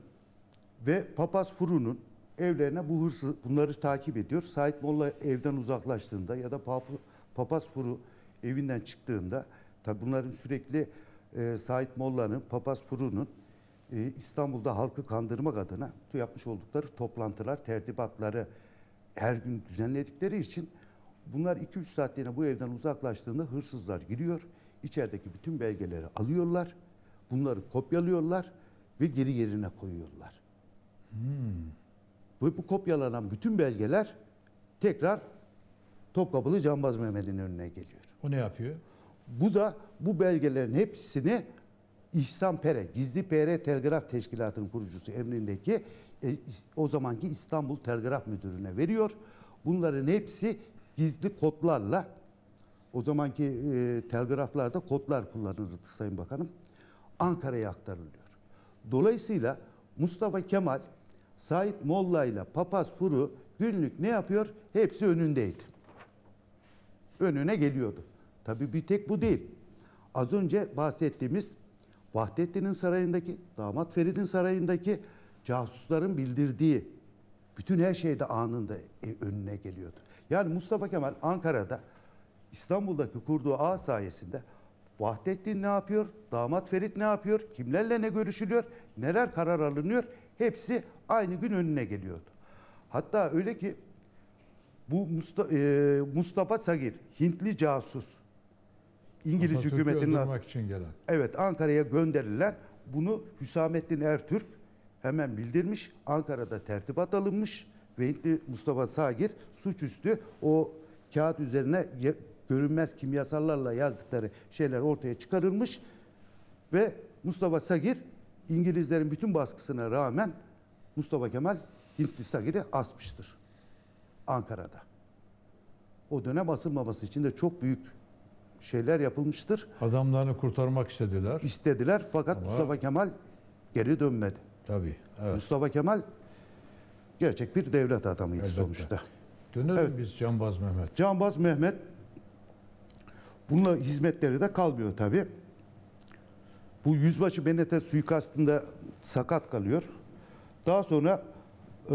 ve Papaz Furu'nun evlerine bu hırsız bunları takip ediyor. Said Molla evden uzaklaştığında ya da Pap- Papaz Furu evinden çıktığında, tabi bunların sürekli e, Said Molla'nın, Papaz Furu'nun e, İstanbul'da halkı kandırmak adına yapmış oldukları toplantılar, tertibatları her gün düzenledikleri için bunlar iki üç saatliğine bu evden uzaklaştığında hırsızlar giriyor. İçerideki bütün belgeleri alıyorlar. Bunları kopyalıyorlar ve geri yerine koyuyorlar. Hmm. Ve bu kopyalanan bütün belgeler tekrar Topkapılı Canbaz Mehmet'in önüne geliyor. O ne yapıyor? Bu da bu belgelerin hepsini İhsan Pere, Gizli P R Telgraf Teşkilatı'nın kurucusu emrindeki e, o zamanki İstanbul Telgraf Müdürü'ne veriyor. Bunların hepsi gizli kodlarla, o zamanki e, telgraflarda kodlar kullanılırdı Sayın Bakanım, Ankara'ya aktarılıyor. Dolayısıyla Mustafa Kemal, Said Molla ile Papaz Furu günlük ne yapıyor? Hepsi önündeydi. Önüne geliyordu. Tabii bir tek bu değil. Az önce bahsettiğimiz Vahdettin'in sarayındaki, damat Ferid'in sarayındaki casusların bildirdiği bütün her şeyde anında önüne geliyordu. Yani Mustafa Kemal Ankara'da İstanbul'daki kurduğu ağ sayesinde Vahdettin ne yapıyor, damat Ferit ne yapıyor, kimlerle ne görüşülüyor, neler karar alınıyor, hepsi aynı gün önüne geliyordu. Hatta öyle ki bu Mustafa, e, Mustafa Sagir, Hintli casus, İngiliz Atatürk'ü hükümetinin öldürmek için gelen. evet Ankara'ya gönderilen, bunu Hüsamettin Ertürk hemen bildirmiş. Ankara'da tertibat alınmış ve Hintli Mustafa Sagir suçüstü o kağıt üzerine görünmez kimyasallarla yazdıkları şeyler ortaya çıkarılmış ve Mustafa Sagir İngilizlerin bütün baskısına rağmen Mustafa Kemal Hintli Sagir'i asmıştır Ankara'da. O dönem asılmaması için de çok büyük şeyler yapılmıştır. Adamlarını kurtarmak istediler. İstediler fakat Ama- Mustafa Kemal geri dönmedi. Tabii. Evet. Mustafa Kemal gerçek bir devlet adamıydı Elbette. sonuçta. Dönelim Evet. biz Canbaz Mehmet. Canbaz Mehmet, bununla hizmetleri de kalmıyor tabii. Bu Yüzbaşı Benete suikastında sakat kalıyor. Daha sonra e,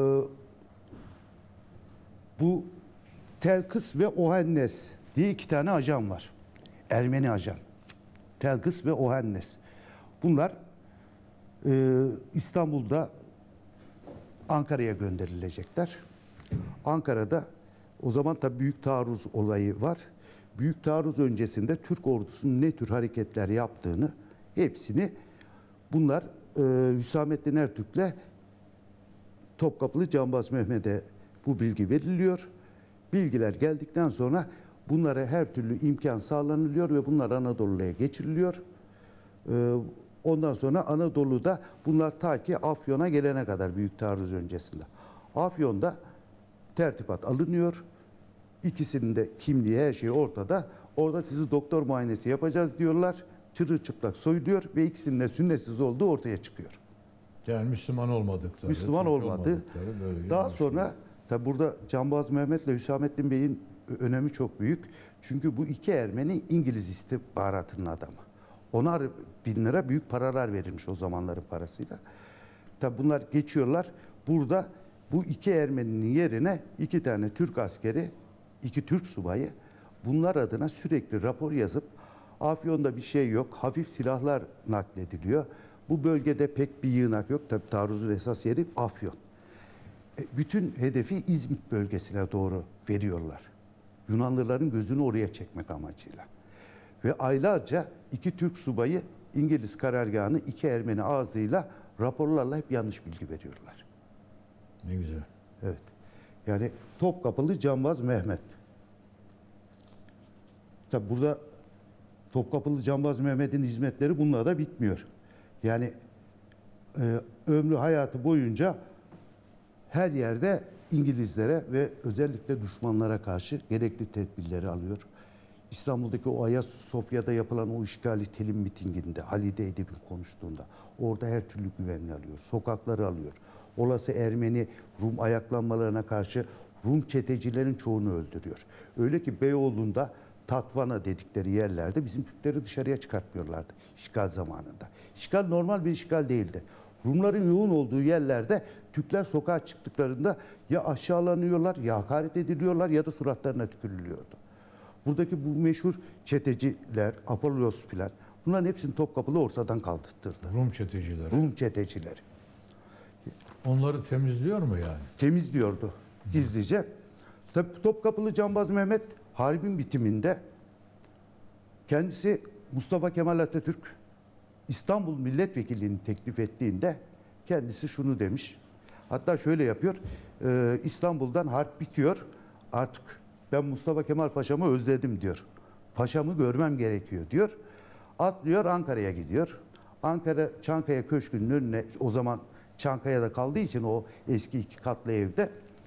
bu Telkıs ve Ohennes diye iki tane ajan var. Ermeni ajan. Telkıs ve Ohennes. Bunlar e, İstanbul'da Ankara'ya gönderilecekler. Ankara'da O zaman tabii büyük taarruz olayı var. Büyük taarruz öncesinde Türk ordusunun ne tür hareketler yaptığını hepsini bunlar e, Hüsamettin Ertürk'le Topkapılı Canbaz Mehmet'e bu bilgi veriliyor. Bilgiler geldikten sonra bunlara her türlü imkan sağlanılıyor ve bunlar Anadolu'ya geçiriliyor. E, ondan sonra Anadolu'da bunlar ta ki Afyon'a gelene kadar büyük taarruz öncesinde. Afyon'da tertibat alınıyor. İkisinin de kimliği, her şey ortada. Orada sizi doktor muayenesi yapacağız diyorlar. Çırılçıplak soyuluyor ve ikisinin de sünnetsiz olduğu ortaya çıkıyor. Yani Müslüman olmadıkları. Müslüman Türk olmadı. olmadıkları böyle Daha yanlış sonra tabi burada Canbaz Mehmet ile Hüsamettin Bey'in önemi çok büyük. Çünkü bu iki Ermeni İngiliz istihbaratının adamı. Onar bin lira büyük paralar verilmiş o zamanların parasıyla. Tabi bunlar geçiyorlar. Burada bu iki Ermeninin yerine iki tane Türk askeri, iki Türk subayı bunlar adına sürekli rapor yazıp Afyon'da bir şey yok, hafif silahlar naklediliyor. Bu bölgede pek bir yığınak yok. Tabii taarruzun esas yeri Afyon. E, bütün hedefi İzmit bölgesine doğru veriyorlar. Yunanlıların gözünü oraya çekmek amacıyla. Ve aylarca iki Türk subayı İngiliz karargahını iki Ermeni ağzıyla raporlarla hep yanlış bilgi veriyorlar. Ne güzel. Evet. Yani Topkapılı Canbaz Mehmet. Tabi burada Topkapılı Canbaz Mehmet'in hizmetleri bununla da bitmiyor. Yani e, ömrü hayatı boyunca her yerde İngilizlere ve özellikle düşmanlara karşı gerekli tedbirleri alıyor. İstanbul'daki o Ayasofya'da yapılan o işgali telim mitinginde Halide Edip'in konuştuğunda orada her türlü güvenliği alıyor. Sokakları alıyor. Olası Ermeni Rum ayaklanmalarına karşı Rum çetecilerin çoğunu öldürüyor. Öyle ki Beyoğlu'nda Tatvana dedikleri yerlerde bizim Türkleri dışarıya çıkartmıyorlardı işgal zamanında. İşgal normal bir işgal değildi. Rumların yoğun olduğu yerlerde Türkler sokağa çıktıklarında ya aşağılanıyorlar, ya hakaret ediliyorlar ya da suratlarına tükürülüyordu. Buradaki bu meşhur çeteciler, Apollos filan bunların hepsini Topkapılı ortadan kaldırttırdı. Rum çetecileri. Rum çetecileri. Onları temizliyor mu yani? Temizliyordu gizlice. Tabii Topkapılı Canbaz Mehmet harbin bitiminde kendisi Mustafa Kemal Atatürk İstanbul milletvekilliğini teklif ettiğinde kendisi şunu demiş. Hatta şöyle yapıyor. E, İstanbul'dan harp bitiyor. Artık ben Mustafa Kemal Paşa'mı özledim diyor. Paşa'mı görmem gerekiyor diyor. Atlıyor Ankara'ya gidiyor. Ankara Çankaya Köşkü'nün önüne o zaman Çankaya'da kaldığı için o eski iki katlı evde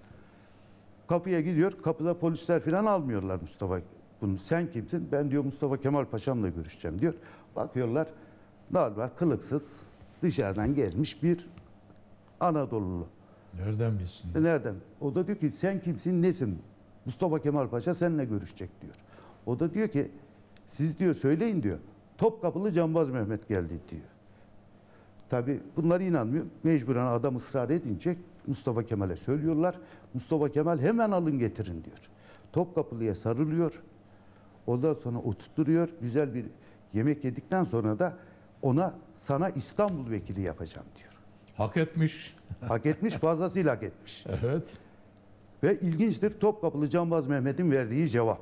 kapıya gidiyor. Kapıda polisler falan almıyorlar Mustafa. Bunu sen kimsin? Ben diyor Mustafa Kemal Paşa'mla görüşeceğim diyor. Bakıyorlar normal kılıksız dışarıdan gelmiş bir Anadolulu. Nereden bilsin? Nereden? O da diyor ki sen kimsin nesin? Mustafa Kemal Paşa seninle görüşecek diyor. O da diyor ki siz diyor söyleyin diyor. Topkapılı Canbaz Mehmet geldi diyor. Tabi bunlar inanmıyor. Mecburen adam ısrar edince Mustafa Kemal'e söylüyorlar. Mustafa Kemal hemen alın getirin diyor. Topkapılı'ya sarılıyor. Ondan sonra oturtturuyor. Güzel bir yemek yedikten sonra da ona sana İstanbul vekili yapacağım diyor. Hak etmiş. Hak etmiş, fazlasıyla hak etmiş. Evet. Ve ilginçtir Topkapılı Canbaz Mehmet'in verdiği cevap.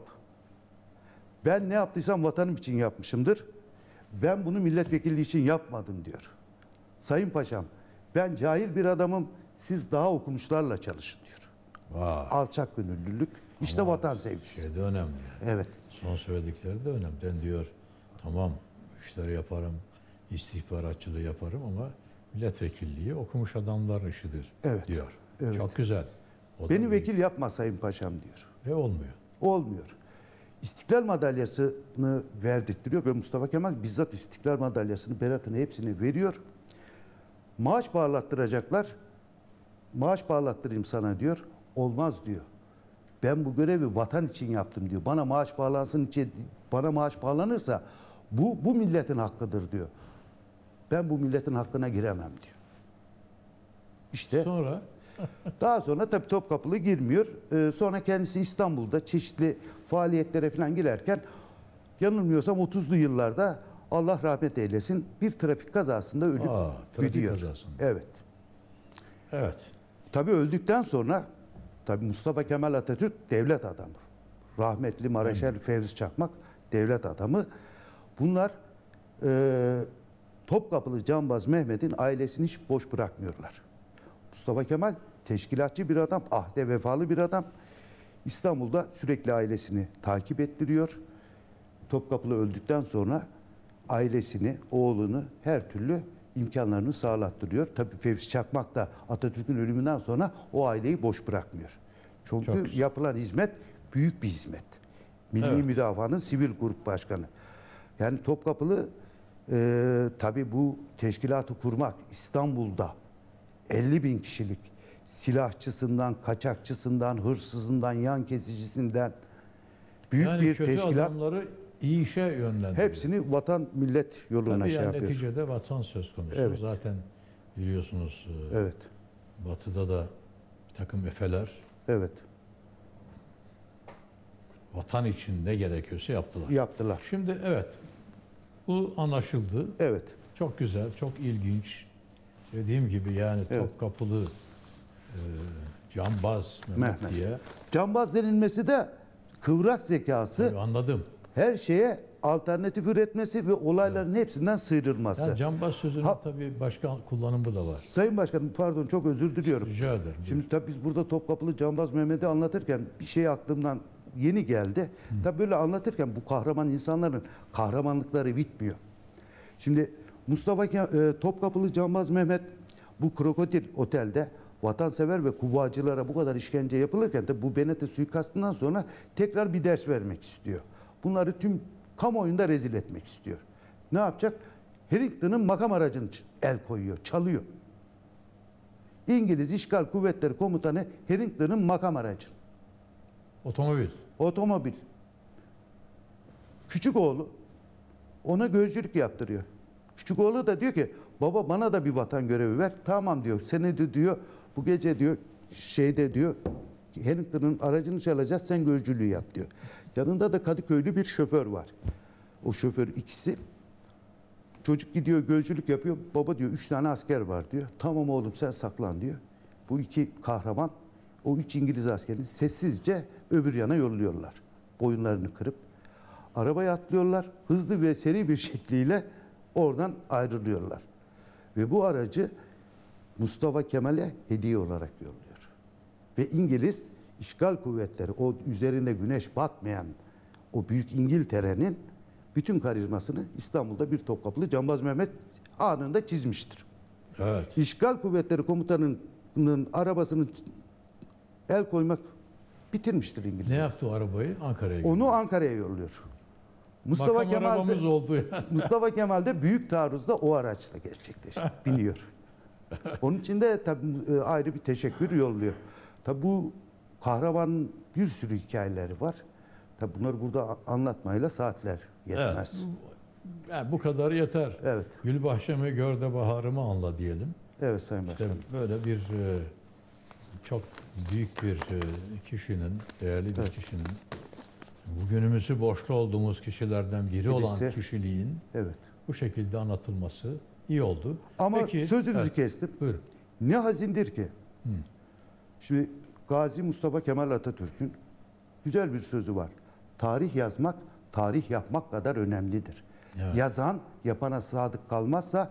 Ben ne yaptıysam vatanım için yapmışımdır. Ben bunu milletvekilliği için yapmadım diyor. Sayın Paşam ben cahil bir adamım, siz daha okumuşlarla çalışın diyor. Vay. Alçak gönüllülük, işte Ama vatan sevgisi. Şey de önemli yani. Evet. Son söyledikleri de önemli. Ben diyor tamam işleri yaparım, istihbaratçılığı yaparım ama milletvekilliği okumuş adamların işidir Evet, diyor. evet. Çok güzel. O da Beni büyük. vekil yapma Sayın Paşam diyor. Ve olmuyor. Olmuyor. İstiklal Madalyası'nı verdirtiyor ve Mustafa Kemal bizzat İstiklal Madalyası'nı, beratını hepsini veriyor. Maaş bağlattıracaklar. Maaş bağlattırayım sana diyor. Olmaz diyor. Ben bu görevi vatan için yaptım diyor. Bana maaş bağlansın için, bana maaş bağlanırsa bu bu milletin hakkıdır diyor. Ben bu milletin hakkına giremem diyor. İşte Sonra daha sonra tabii Topkapılı girmiyor. Ee, sonra kendisi İstanbul'da çeşitli faaliyetlere falan girerken yanılmıyorsam otuzlu yıllarda Allah rahmet eylesin bir trafik kazasında ölüp Aa, trafik gidiyor. kazasında. Evet. evet. Tabii öldükten sonra Tabii Mustafa Kemal Atatürk devlet adamı. Rahmetli Mareşal Fevzi Çakmak devlet adamı. Bunlar e, Topkapılı Cambaz Mehmet'in ailesini hiç boş bırakmıyorlar. Mustafa Kemal teşkilatçı bir adam, ahde vefalı bir adam. İstanbul'da sürekli ailesini takip ettiriyor. Topkapılı öldükten sonra ailesini, oğlunu her türlü imkanlarını sağlattırıyor. Tabii Fevzi Çakmak da Atatürk'ün ölümünden sonra o aileyi boş bırakmıyor. Çünkü Çok yapılan hizmet büyük bir hizmet. Milli Evet. Müdafaa'nın sivil grup başkanı. Yani Topkapılı e, tabii bu teşkilatı kurmak İstanbul'da elli bin kişilik silahçısından, kaçakçısından, hırsızından, yan kesicisinden büyük yani bir kötü teşkilat adamları iyi işe yönlendiriyor. hepsini vatan millet yoluna Tabii şey yani yapıyor. neticede vatan söz konusu. Evet. Zaten biliyorsunuz e, Evet. Batı'da da bir takım efeler Evet. vatan için ne gerekiyorsa yaptılar. Yaptılar. Şimdi evet bu anlaşıldı. Evet. Çok güzel, çok ilginç. Dediğim gibi yani Evet. Topkapılı e, Cambaz Mehmet, Mehmet. diye. Cambaz denilmesi de kıvrak zekası, Tabii anladım. her şeye alternatif üretmesi ve olayların hepsinden sıyrılması. Yani Cambaz sözünün Ha- tabii başka kullanımı da var. Sayın Başkanım pardon çok özür diliyorum. Rica ederim. Şimdi tabii biz burada Topkapılı Cambaz Mehmet'i anlatırken bir şey aklımdan yeni geldi. Tabii böyle anlatırken bu kahraman insanların kahramanlıkları bitmiyor. Şimdi Mustafa Ke- e, Topkapılı Cambaz Mehmet bu Krokodil Otel'de vatansever ve kubacılara bu kadar işkence yapılırken de bu Benete suikastından sonra tekrar bir ders vermek istiyor. Bunları tüm kamuoyunda rezil etmek istiyor. Ne yapacak? Harrington'ın makam aracını ç- el koyuyor, çalıyor. İngiliz İşgal Kuvvetleri Komutanı Harrington'ın makam aracı. Otomobil. Otomobil. Küçük oğlu ona gözcülük yaptırıyor. Küçük oğlu da diyor ki baba bana da bir vatan görevi ver. Tamam diyor. Seni de diyor bu gece diyor şeyde diyor Harrington'ın aracını çalacağız sen gözcülüğü yap diyor. Yanında da Kadıköylü bir şoför var. O şoför ikisi. Çocuk gidiyor gözcülük yapıyor. Baba diyor üç tane asker var diyor. Tamam oğlum sen saklan diyor. Bu iki kahraman o üç İngiliz askerini sessizce öbür yana yolluyorlar. Boyunlarını kırıp arabaya atlıyorlar. Hızlı ve seri bir şekliyle oradan ayrılıyorlar. Ve bu aracı Mustafa Kemal'e hediye olarak yolluyor. Ve İngiliz işgal kuvvetleri o üzerinde güneş batmayan o büyük İngiltere'nin bütün karizmasını İstanbul'da bir Topkapılı Cambaz Mehmet anında çizmiştir. Evet. İşgal kuvvetleri komutanının arabasını el koymak bitirmiştir İngiliz. Ne yaptı o arabayı? Ankara'ya Onu gitti. Ankara'ya yolluyor. Mustafa Makam Kemal arabamız de, oldu yani. Mustafa Kemal de büyük taarruzda o araçla gerçekleşti. Biniyor. Onun için de tabii e, ayrı bir teşekkür yolluyor. Tabii bu kahramanın bir sürü hikayeleri var. Tabii bunları burada anlatmayla saatler yetmez. Evet. Yani bu kadar yeter. Evet. Gül bahçemi gör de baharımı anla diyelim. Evet Sayın İşte Başkanım. böyle bir e, çok büyük bir e, kişinin, değerli bir Evet. kişinin, bugünümüzü borçlu olduğumuz kişilerden biri olan Birisi. kişiliğin Evet. bu şekilde anlatılması iyi oldu. Ama Peki, sözünüzü evet, kestim. buyurun. Ne hazindir ki? Şimdi Gazi Mustafa Kemal Atatürk'ün güzel bir sözü var. Tarih yazmak, tarih yapmak kadar önemlidir. Evet. Yazan yapana sadık kalmazsa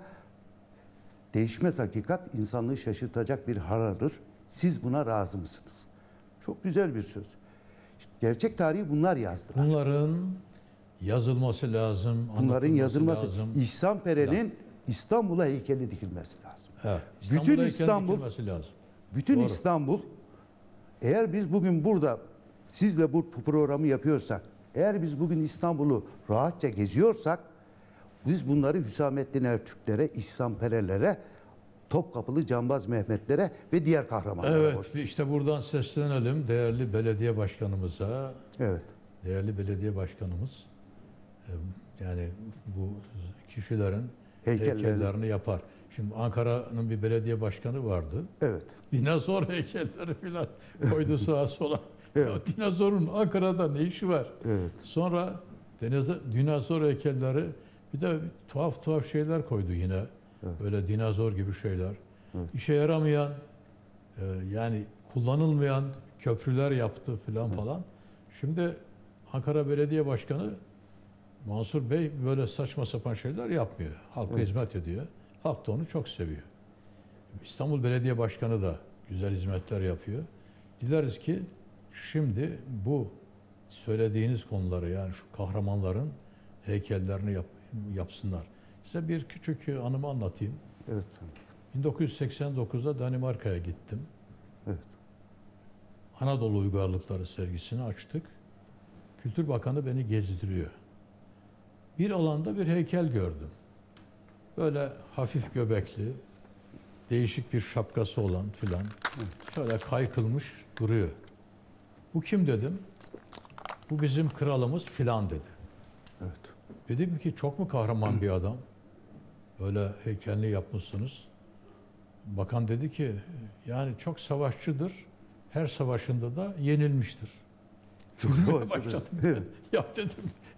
değişmez hakikat insanlığı şaşırtacak bir hal alır. Siz buna razı mısınız? Çok güzel bir söz. Gerçek tarihi bunlar yazdılar. Bunların yazılması lazım, Bunların anlatılması yazılması. lazım. İhsan Peren'in İstanbul'a heykeli dikilmesi lazım. Evet. Bütün İstanbul'a heykel İstanbul- dikilmesi lazım. Bütün Doğru. İstanbul eğer biz bugün burada sizle bu programı yapıyorsak, eğer biz bugün İstanbul'u rahatça geziyorsak biz bunları Hüsamettin Ertürklere, İhsan Perelere, Topkapılı Cambaz Mehmetlere ve diğer kahramanlara Evet, borçluyuz. işte buradan seslenelim değerli belediye başkanımıza. Evet. Değerli belediye başkanımız e, yani bu kişilerin Heykellerini. heykellerini yapar. Şimdi Ankara'nın bir belediye başkanı vardı. Evet. Dinozor heykelleri filan koydu sağa sola. Evet. Ya dinozorun Ankara'da ne işi var? Evet. Sonra dinozor, dinozor heykelleri bir de tuhaf tuhaf şeyler koydu yine. Evet. Böyle dinozor gibi şeyler. Evet. İşe yaramayan, e, yani kullanılmayan köprüler yaptı filan falan. Şimdi Ankara Belediye Başkanı Mansur Bey böyle saçma sapan şeyler yapmıyor. Halka Evet. hizmet ediyor. Halk da onu çok seviyor. İstanbul Belediye Başkanı da güzel hizmetler yapıyor. Dileriz ki şimdi bu söylediğiniz konuları, yani şu kahramanların heykellerini yap, yapsınlar. Size bir küçük anımı anlatayım. Evet. bin dokuz yüz seksen dokuzda Danimarka'ya gittim. Evet. Anadolu Uygarlıkları sergisini açtık. Kültür Bakanı beni gezdiriyor. Bir alanda bir heykel gördüm. Böyle hafif göbekli, değişik bir şapkası olan filan. Şöyle kaykılmış duruyor. Bu kim dedim. Bu bizim kralımız filan dedi. Evet. Dedim ki çok mu kahraman bir adam? Öyle heykelini yapmışsınız. Bakan dedi ki yani çok savaşçıdır. Her savaşında da yenilmiştir. Çok Gülmeye doğru. başladım. Evet. Ya dedim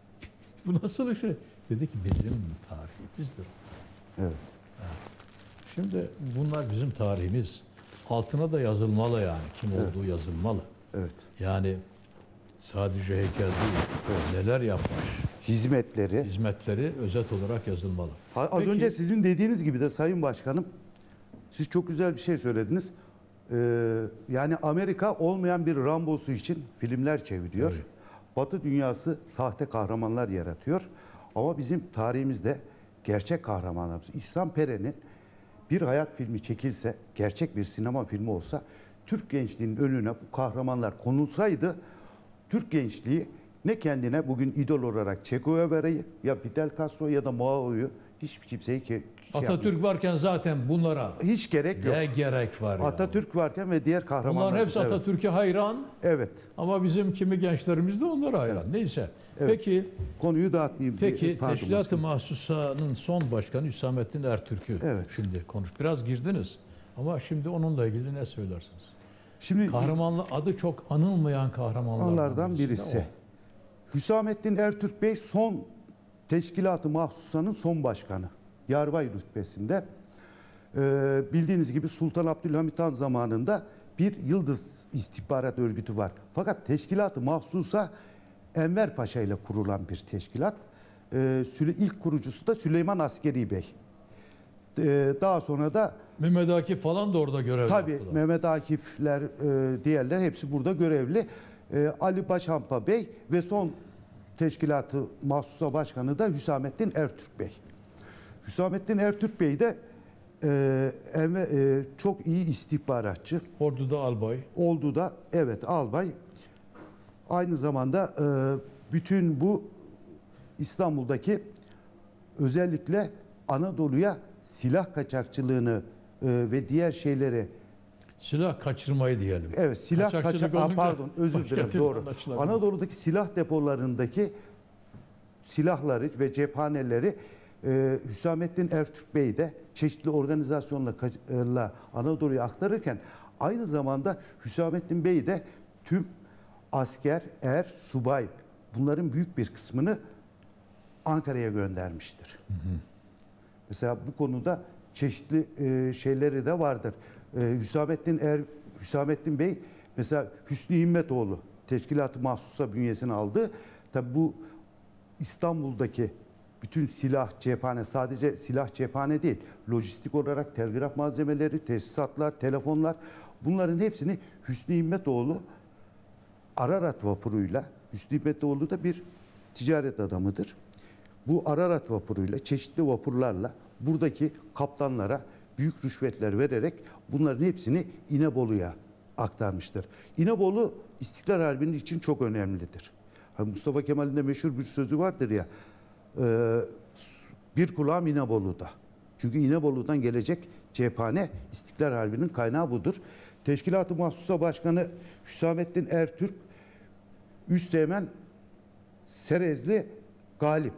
bu nasıl bir şey? Dedi ki bizim tarihimizdir. Evet. Şimdi bunlar bizim tarihimiz. Altına da yazılmalı yani. Kim Evet. olduğu yazılmalı. Evet. Yani sadece heykel değil. Neler yapmış. Hizmetleri. Hizmetleri özet olarak yazılmalı. Ha- Az Peki- önce sizin dediğiniz gibi de Sayın Başkanım, siz çok güzel bir şey söylediniz. Ee, yani Amerika olmayan bir Rambo'su için filmler çeviriyor. Evet. Batı dünyası sahte kahramanlar yaratıyor. Ama bizim tarihimizde gerçek kahramanlarımız. İhsan Peren'in bir hayat filmi çekilse, gerçek bir sinema filmi olsa, Türk gençliğinin önüne bu kahramanlar konulsaydı, Türk gençliği ne kendine bugün idol olarak Che Guevara'yı ya Fidel Castro ya da Mao'yu, hiçbir kimseyi ki, şey Atatürk yapmıyor. varken zaten bunlara Hiç gerek yok. ne gerek var ya? Atatürk varken ve diğer kahramanlar. Bunların hepsi evet. Atatürk'e hayran Evet. ama bizim kimi gençlerimiz de onlara hayran. Neyse. Evet. Peki Konuyu dağıtmayayım. peki Pardon Teşkilat-ı başkanım. Mahsusa'nın son başkanı Hüsamettin Ertürk'ü Evet. şimdi konuş. Biraz girdiniz ama şimdi onunla ilgili ne söylersiniz? Şimdi Kahramanlı adı çok anılmayan kahramanlardan onlardan birisi. de Hüsamettin Ertürk Bey son Teşkilat-ı Mahsusa'nın son başkanı. Yarbay rütbesinde. Ee, bildiğiniz gibi Sultan Abdülhamit Han zamanında bir Yıldız istihbarat örgütü var. Fakat Teşkilat-ı Mahsusa Enver Paşa ile kurulan bir teşkilat. Ee, Süle- ilk kurucusu da Süleyman Askeri Bey. Ee, daha sonra da o. Mehmet Akif falan da orada görev tabii yaptılar. Mehmet Akifler, e, diğerler hepsi burada görevli. E, Ali Başhampa Bey ve son Teşkilat-ı Mahsusa Başkanı da Hüsamettin Ertürk Bey. Hüsamettin Ertürk Bey de e, Enve- e, çok iyi istihbaratçı. Ordu'da albay. Oldu da evet albay. Aynı zamanda e, bütün bu İstanbul'daki özellikle Anadolu'ya silah kaçakçılığını e, ve diğer şeyleri, Silah kaçırmayı diyelim. evet silah Kaçakçılık kaçak Aa, olunca pardon özür başka dilerim türlü doğru. anlaşılabilir. Anadolu'daki silah depolarındaki silahları ve cephaneleri e, Hüsamettin Ertürk Bey de çeşitli organizasyonla Anadolu'ya aktarırken aynı zamanda Hüsamettin Bey de tüm asker, er, subay bunların büyük bir kısmını Ankara'ya göndermiştir. Hı hı. Mesela bu konuda çeşitli e, şeyleri de vardır. E, Hüsamettin Er Hüsamettin Bey mesela Hüsnü Himmetoğlu Teşkilat-ı Mahsusa bünyesine aldı. Tabi bu İstanbul'daki bütün silah, cephane, sadece silah, cephane değil, lojistik olarak telgraf malzemeleri, tesisatlar, telefonlar, bunların hepsini Hüsnü Himmetoğlu Ararat vapuruyla, Hüsnü Himmetoğlu da bir ticaret adamıdır. Bu Ararat vapuruyla, çeşitli vapurlarla buradaki kaptanlara büyük rüşvetler vererek bunların hepsini İnebolu'ya aktarmıştır. İnebolu İstiklal Harbi'nin için çok önemlidir. Hani Mustafa Kemal'in de meşhur bir sözü vardır ya, e, bir kulağım İnebolu'da. Çünkü İnebolu'dan gelecek cephane İstiklal Harbi'nin kaynağı budur. Teşkilat-ı Mahsusa Başkanı Hüsamettin Ertürk, Üsteğmen Serezli Galip.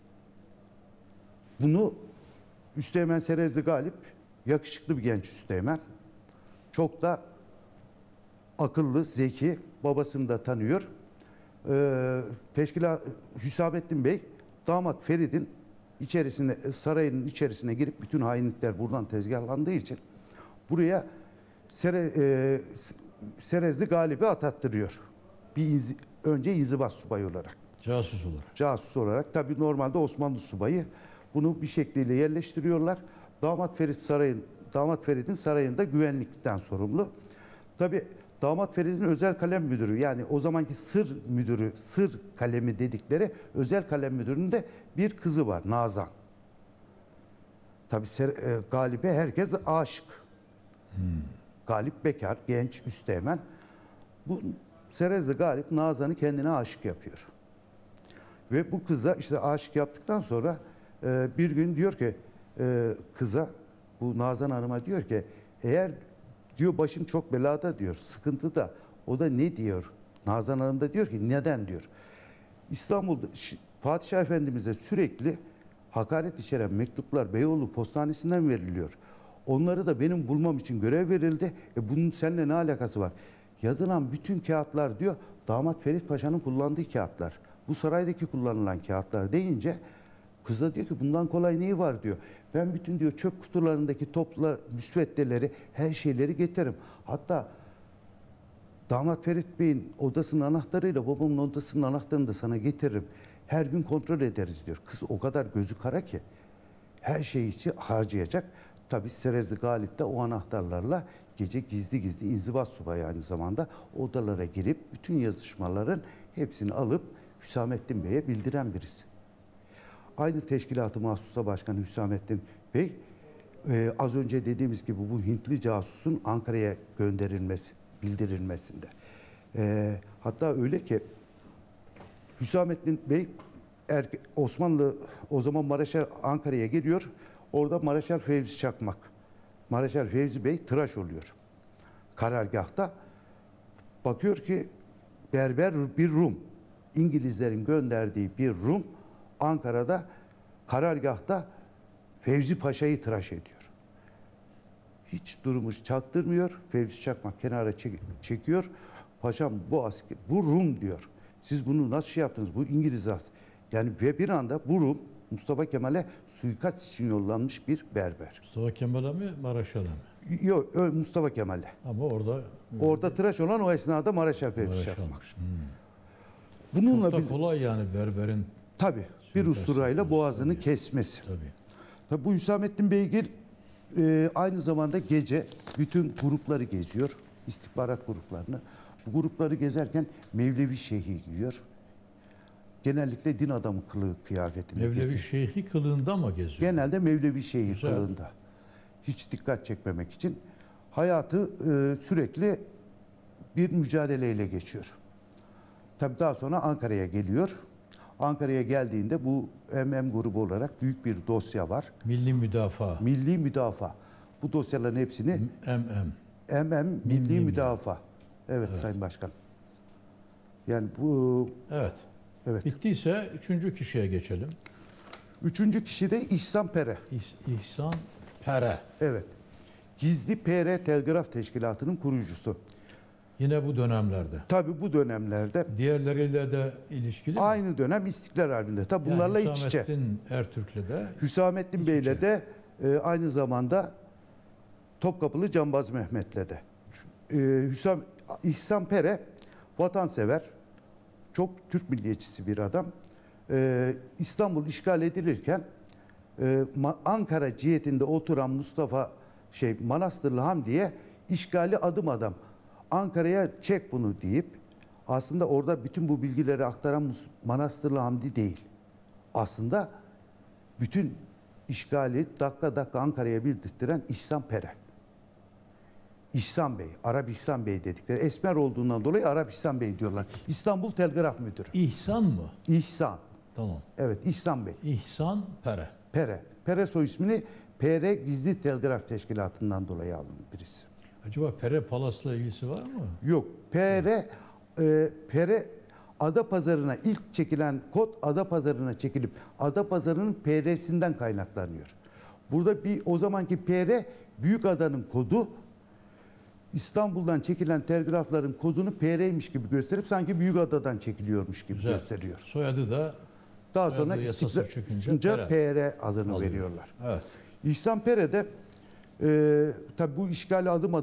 Bunu Üsteğmen Serezli Galip, yakışıklı bir genç Üsteğmen. Çok da akıllı, zeki, babasını da tanıyor. Ee, Teşkilat Hüsamettin Bey, damat Ferid'in içerisine, sarayının içerisine girip bütün hainlikler buradan tezgahlandığı için buraya Sere, e, Serezli Galip'i atattırıyor. Bir inzi- önce inzibat subayı olarak. Casus olarak. Casus olarak. Tabii normalde Osmanlı subayı. Bunu bir şekliyle yerleştiriyorlar. Damat Ferit Sarayın, Damat Ferit'in sarayında güvenlikten sorumlu. Tabii Damat Ferit'in özel kalem müdürü, yani o zamanki sır müdürü, sır kalemi dedikleri özel kalem müdürünün de bir kızı var, Nazan. Tabii Ser- e, Galip'e herkes aşık. Hmm. Galip bekar, genç, üsteğmen. Bu Serezli Galip Nazan'ı kendine aşık yapıyor. Ve bu kıza işte aşık yaptıktan sonra e, bir gün diyor ki e, kıza, bu Nazan Hanım'a diyor ki, eğer diyor başım çok belada diyor, sıkıntıda. O da ne diyor? Nazan Hanım da diyor ki neden diyor. İstanbul'da Ş- Padişah Efendimiz'e sürekli hakaret içeren mektuplar Beyoğlu Postanesi'nden veriliyor. Onları da benim bulmam için görev verildi. E bunun seninle ne alakası var? Yazılan bütün kağıtlar diyor Damat Ferit Paşa'nın kullandığı kağıtlar. Bu saraydaki kullanılan kağıtlar deyince kız da diyor ki bundan kolay neyi var diyor. Ben bütün diyor çöp kutularındaki toplar, müsveddeleri, her şeyleri getiririm. Hatta Damat Ferit Bey'in odasının anahtarıyla babamın odasının anahtarını da sana getiririm. Her gün kontrol ederiz diyor. Kız o kadar gözü kara ki her şeyi için harcayacak. Tabii Serezli Galip de o anahtarlarla gece gizli gizli inzibat subayı aynı zamanda odalara girip bütün yazışmaların hepsini alıp Hüsamettin Bey'e bildiren birisi. Aynı teşkilatı mahsusa başkanı Hüsamettin Bey e, az önce dediğimiz gibi bu Hintli casusun Ankara'ya gönderilmesi, bildirilmesinde. E, hatta öyle ki Hüsamettin Bey erke, Osmanlı o zaman Maraşal Ankara'ya geliyor. Orada Maraşal Fevzi Çakmak. Maraşal Fevzi Bey tıraş oluyor. Karargahta bakıyor ki berber bir Rum. İngilizlerin gönderdiği bir Rum Ankara'da karargahta Fevzi Paşa'yı tıraş ediyor. Hiç durumu çaktırmıyor. Fevzi Çakmak kenara çek, çekiyor. Paşam bu asker, bu Rum diyor. Siz bunu nasıl şey yaptınız? Bu İngiliz as. Yani ve bir anda bu Rum Mustafa Kemal'e suikast için yollanmış bir berber. Mustafa Kemal'e mi, Maraşal'a mı? Yok, Mustafa Kemal'e. Ama orada Orada tıraş olan o esnada Maraşal Fevzi Çakmak. Maraşal'mış. Hmm. Bununla Çok da bir, kolay yani berberin. tabii bir Suikast usturayla yapması, boğazını tabii. kesmesi. Tabii. Tabii bu Hüsamettin Beygir e, aynı zamanda gece bütün grupları geziyor. İstihbarat gruplarını. Bu grupları gezerken Mevlevi Şeyhi giyiyor. Genellikle din adamı kılığı kıyafetinde Mevlevi geziyor. Şeyhi kılığında mı geziyor? Genelde Mevlevi Şeyhi Güzel. kılığında. Hiç dikkat çekmemek için. Hayatı e, sürekli bir mücadeleyle geçiyor. Tabii daha sonra Ankara'ya geliyor. Ankara'ya geldiğinde bu M M grubu olarak büyük bir dosya var. Milli Müdafaa. Milli Müdafaa. Bu dosyaların hepsini M M. M M Milli Milli Müdafaa. Evet, Evet. Sayın Başkan. Yani bu Evet. evet. Bittiyse üçüncü kişiye geçelim. Üçüncü kişi de İhsan Pere. İh- İhsan Pere. Evet. Gizli P R Telgraf Teşkilatı'nın kurucusu. Yine bu dönemlerde. Tabii bu dönemlerde Diğerleriyle de ilişkili mi? aynı dönem İstiklal Harbi'nde. Tabii Yani bunlarla iç içe. Hüsamettin Ertürk'le de Hüsamettin İç Bey'le içe. de e, aynı zamanda Topkapılı Canbaz Mehmet'le de. E, Hüsam, İhsan Pere vatansever, çok Türk milliyetçisi bir adam. E, İstanbul işgal edilirken e, Ma- Ankara cihetinde oturan Mustafa şey Manastırlı Hamdi'ye işgali adım adam Ankara'ya çek bunu deyip aslında orada bütün bu bilgileri aktaran Mus- Manastırlı Hamdi değil. Aslında bütün işgali dakika dakika Ankara'ya bildirtiren İhsan Pere. İhsan Bey, Arap İhsan Bey dedikleri. Esmer olduğundan dolayı Arap İhsan Bey diyorlar. İstanbul Telgraf Müdürü. İhsan mı? Tamam. İhsan. Evet, İhsan Bey. İhsan Pere. Pere. Pere soy ismini P R Gizli Telgraf Teşkilatı'ndan dolayı alın birisi. Acaba Pere Palas'la ilgisi var mı? Yok. P R e, Pere Adapazarı'na ilk çekilen kod Adapazarı'na çekilip Adapazarı'nın P R'sinden kaynaklanıyor. Burada bir o zamanki P R Büyükada'nın kodu İstanbul'dan çekilen telgrafların kodunu P R'ymiş gibi gösterip sanki Büyükada'dan çekiliyormuş gibi Güzel. gösteriyor. Soyadı da Daha Soyadı sonra yasası İstiklal çıkınca çıkınca Pere. P R adını alıyor. veriyorlar. Evet. İhsan Pere de e, tabi bu işgali adım adım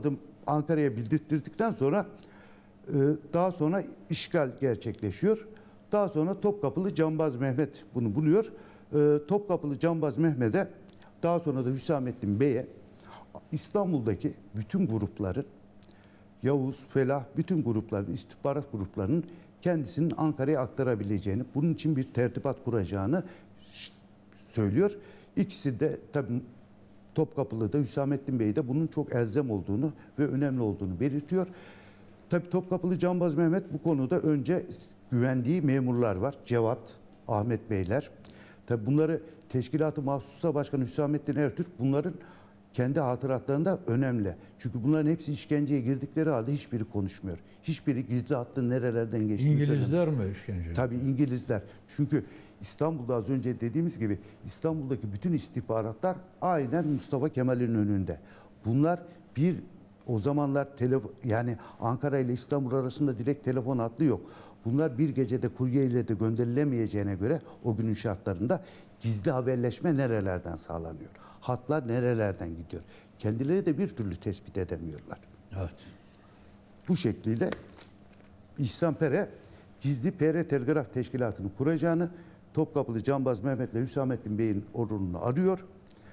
Ankara'ya bildirttirdikten sonra e, daha sonra işgal gerçekleşiyor. Daha sonra Topkapılı Canbaz Mehmet bunu buluyor. E, Topkapılı Canbaz Mehmet'e daha sonra da Hüsamettin Bey'e İstanbul'daki bütün grupların Yavuz, Felah, bütün grupların, istihbarat gruplarının kendisinin Ankara'ya aktarabileceğini, bunun için bir tertibat kuracağını söylüyor. İkisi de tabii Topkapılı'da Hüsamettin Bey de bunun çok elzem olduğunu ve önemli olduğunu belirtiyor. Tabii Topkapılı Canbaz Mehmet bu konuda önce güvendiği memurlar var. Cevat, Ahmet Beyler. Tabii bunları Teşkilat-ı Mahsusa Başkanı Hüsamettin Ertürk bunların kendi hatıratlarında önemli. Çünkü bunların hepsi işkenceye girdikleri halde hiçbiri konuşmuyor. Hiçbiri gizli hattın nerelerden geçtiğini İngilizler mi işkence? Tabii İngilizler. Çünkü İstanbul'da az önce dediğimiz gibi İstanbul'daki bütün istihbaratlar aynen Mustafa Kemal'in önünde. Bunlar bir o zamanlar telefon, yani Ankara ile İstanbul arasında direkt telefon hattı yok. Bunlar bir gecede kurye ile de gönderilemeyeceğine göre o günün şartlarında gizli haberleşme nerelerden sağlanıyor? Hatlar nerelerden gidiyor? Kendileri de bir türlü tespit edemiyorlar. Evet. Bu şekliyle İhsan Pere gizli P R Telgraf Teşkilatı'nı kuracağını, Topkapılı Canbaz Mehmet ile Hüsamettin Bey'in ordunu arıyor.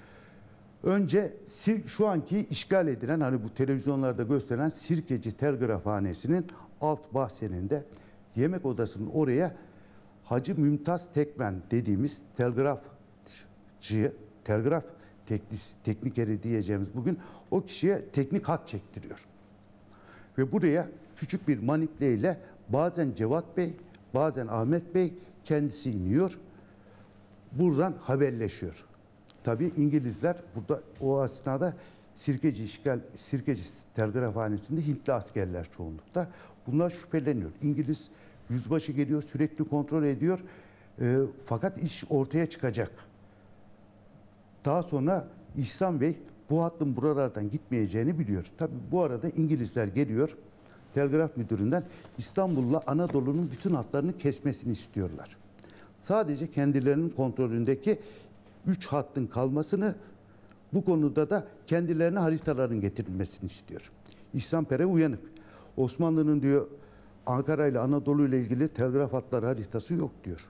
Önce şu anki işgal edilen, hani bu televizyonlarda gösterilen Sirkeci Telgrafhanesi'nin alt bahçesinde yemek odasının oraya Hacı Mümtaz Tekmen dediğimiz telgrafçı, telgraf teknikeri diyeceğimiz bugün o kişiye teknik hat çektiriyor. Ve buraya küçük bir manipleyle bazen Cevat Bey, bazen Ahmet Bey kendisi iniyor. Buradan haberleşiyor. Tabii İngilizler burada o esnada Sirkeci işgal, Sirkeci Telgrafhanesi'nde Hintli askerler çoğunlukta. Bunlar şüpheleniyor. İngiliz yüzbaşı geliyor, sürekli kontrol ediyor. E, fakat iş ortaya çıkacak. Daha sonra İhsan Bey bu hattın buralardan gitmeyeceğini biliyor. Tabii bu arada İngilizler geliyor. Telgraf müdüründen İstanbul'la Anadolu'nun bütün hatlarını kesmesini istiyorlar. Sadece kendilerinin kontrolündeki üç hattın kalmasını, bu konuda da kendilerine haritaların getirilmesini istiyor. İhsan Pere uyanık. Osmanlı'nın diyor Ankara ile Anadolu ile ilgili telgraf hatları haritası yok diyor.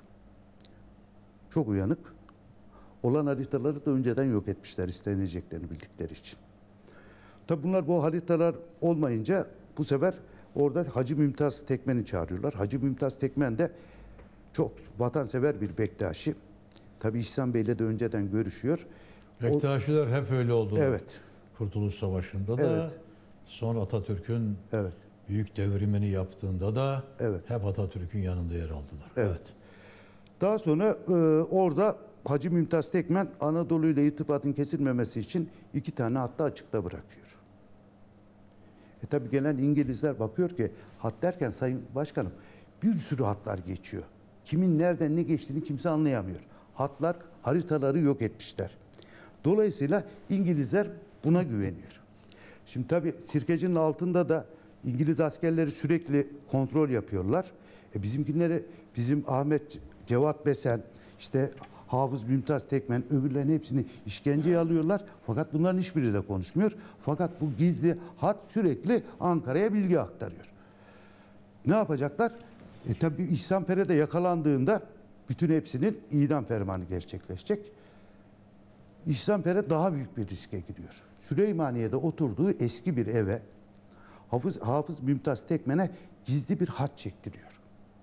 Çok uyanık. Olan haritaları da önceden yok etmişler isteneceklerini bildikleri için. Tabi bunlar bu haritalar olmayınca bu sefer orada Hacı Mümtaz Tekmen'i çağırıyorlar. Hacı Mümtaz Tekmen de çok vatansever bir Bektaşi. Tabi İhsan Bey'le de önceden görüşüyor. Bektaşiler hep öyle oldu. Evet. Kurtuluş Savaşı'nda da, Evet. sonra Atatürk'ün Evet. büyük devrimini yaptığında da Evet. hep Atatürk'ün yanında yer aldılar. Evet. Evet. Daha sonra e, orada Hacı Mümtaz Tekmen Anadolu ile irtibatın kesilmemesi için iki tane hattı açıkta bırakıyor. E tabi gelen İngilizler bakıyor ki hat derken Sayın Başkanım bir sürü hatlar geçiyor. Kimin nereden ne geçtiğini kimse anlayamıyor. Hatlar, haritaları yok etmişler. Dolayısıyla İngilizler buna güveniyor. Şimdi tabi Sirkeci'nin altında da İngiliz askerleri sürekli kontrol yapıyorlar. E bizimkileri, bizim Ahmet Cevat Besen, işte Hafız Mümtaz Tekmen, öbürlerin hepsini işkenceye alıyorlar. Fakat bunların hiçbiri de konuşmuyor. Fakat bu gizli hat sürekli Ankara'ya bilgi aktarıyor. Ne yapacaklar? E tabi İhsan Pere de yakalandığında bütün hepsinin idam fermanı gerçekleşecek. İhsan Pere daha büyük bir riske giriyor. Süleymaniye'de oturduğu eski bir eve Hafız, Hafız Mümtaz Tekmen'e gizli bir hat çektiriyor.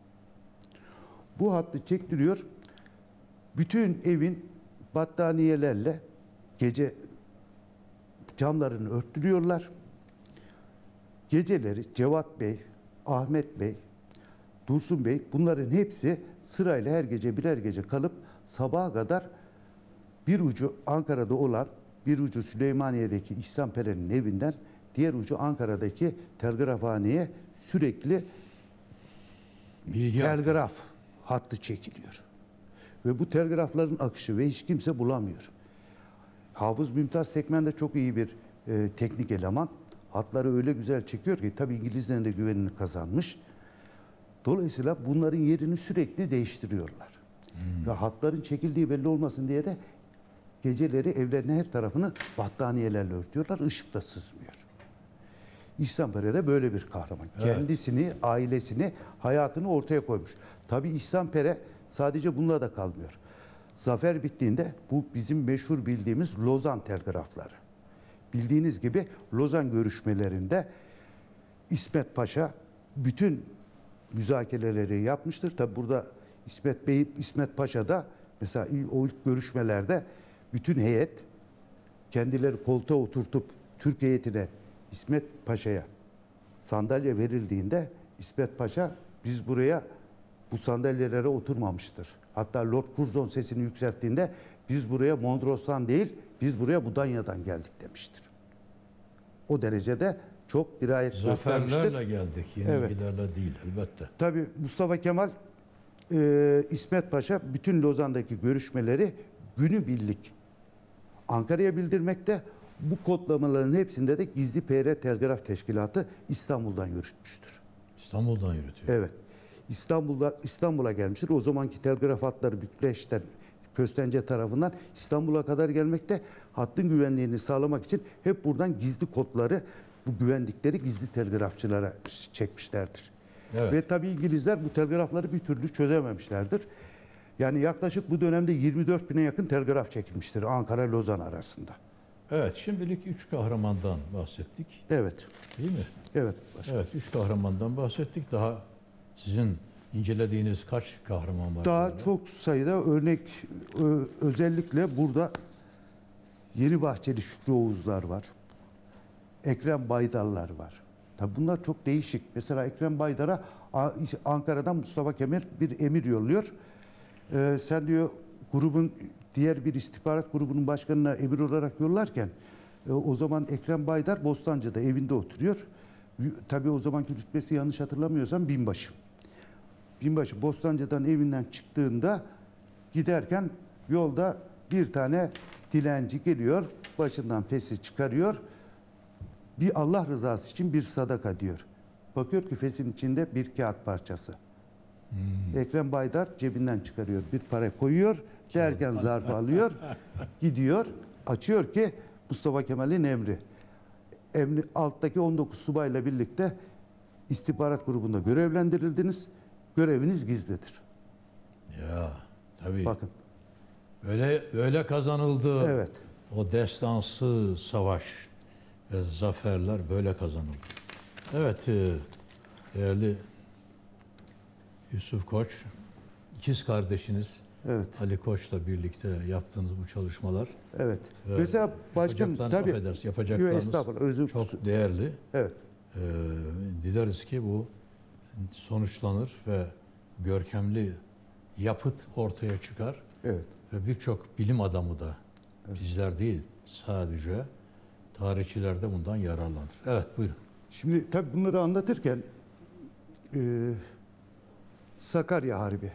Bu hattı çektiriyor. Bütün evin battaniyelerle gece camlarını örttürüyorlar. Geceleri Cevat Bey, Ahmet Bey, Dursun Bey bunların hepsi sırayla her gece birer gece kalıp sabaha kadar bir ucu Ankara'da olan, bir ucu Süleymaniye'deki İhsan Pere'nin evinden, diğer ucu Ankara'daki telgrafhaneye sürekli Bilgi telgraf hattı çekiliyor. Ve bu telgrafların akışı ve hiç kimse bulamıyor. Hafız Mümtaz Tekmen de çok iyi bir e, teknik eleman. Hatları öyle güzel çekiyor ki tabii İngilizlerin de güvenini kazanmış. Dolayısıyla bunların yerini sürekli değiştiriyorlar. Hmm. Ve hatların çekildiği belli olmasın diye de geceleri evlerinin her tarafını battaniyelerle örtüyorlar. Işık da sızmıyor. İhsan-Pere de böyle bir kahraman. Evet. Kendisini, ailesini, hayatını ortaya koymuş. Tabii İhsan-Pere sadece bununla da kalmıyor. Zafer bittiğinde bu bizim meşhur bildiğimiz Lozan telgrafları. Bildiğiniz gibi Lozan görüşmelerinde İsmet Paşa bütün müzakereleri yapmıştır. Tabi burada İsmet Bey, İsmet Paşa da mesela o ilk görüşmelerde bütün heyet kendileri koltuğa oturtup Türk heyetine İsmet Paşa'ya sandalye verildiğinde İsmet Paşa biz buraya bu sandalyelere oturmamıştır. Hatta Lord Curzon sesini yükselttiğinde biz buraya Mondros'tan değil biz buraya Mudanya'dan geldik demiştir. O derecede çok dirayet göstermiştir. Zaferlerle geldik, yenilgilerle Evet. değil elbette. Tabii Mustafa Kemal, e, İsmet Paşa bütün Lozan'daki görüşmeleri günübirlik Ankara'ya bildirmekte. Bu kodlamaların hepsinde de Gizli P R Telgraf Teşkilatı İstanbul'dan yürütmüştür. İstanbul'dan yürütüyor. Evet. İstanbul'da İstanbul'a gelmiştir. O zamanki telgraf hatları Bükreş'ten, Köstence tarafından İstanbul'a kadar gelmekte. Hattın güvenliğini sağlamak için hep buradan gizli kodları, bu güvendikleri gizli telgrafçılara çekmişlerdir. Evet. Ve tabii İngilizler bu telgrafları bir türlü çözememişlerdir. Yani yaklaşık bu dönemde yirmi dört bine yakın telgraf çekilmiştir Ankara-Lozan arasında. Evet, şimdilik üç kahramandan bahsettik. Evet. Değil mi? Evet. Başkanım. Evet, üç kahramandan bahsettik. Daha sizin incelediğiniz kaç kahraman var? Daha burada? çok sayıda örnek, ö- özellikle burada Yeni Bahçeli Şükrü Oğuzlar var. Ekrem Baydarlar var. Tabi bunlar çok değişik. Mesela Ekrem Baydar'a A- Ankara'dan Mustafa Kemal bir emir yolluyor. Ee, sen diyor grubun diğer bir istihbarat grubunun başkanına emir olarak yollarken e, o zaman Ekrem Baydar Bostancı'da evinde oturuyor. Tabii o zamanki rütbesi yanlış hatırlamıyorsam binbaşı. Binbaşı Bostancı'dan evinden çıktığında giderken yolda bir tane dilenci geliyor. Başından fesi çıkarıyor. Bir Allah rızası için bir sadaka diyor. Bakıyor ki fesin içinde bir kağıt parçası. Hmm. Ekrem Baydar cebinden çıkarıyor. Bir para koyuyor. Derken zarfı alıyor. Gidiyor. Açıyor ki Mustafa Kemal'in emri. Emri alttaki on dokuz subayla birlikte istihbarat grubunda görevlendirildiniz. Göreviniz gizlidir. Ya tabii. Bakın. Öyle öyle kazanıldı. Evet. O destansı savaş ve zaferler böyle kazanıldı. Evet, e, değerli Yusuf Koç, ikiz kardeşiniz Evet. Ali Koç'la birlikte yaptığınız bu çalışmalar. Evet. Evet. Mesela başkanım Yapacaklarınız, tabii. affedersiniz, Yok, yapacaklarınız estağfurullah, özür çok değerli. Evet. Ee, dileriz ki bu sonuçlanır ve görkemli yapıt ortaya çıkar Evet. ve birçok bilim adamı da Evet. bizler değil sadece tarihçiler de bundan yararlanır. Evet, buyurun. Şimdi tabii bunları anlatırken e, Sakarya Harbi,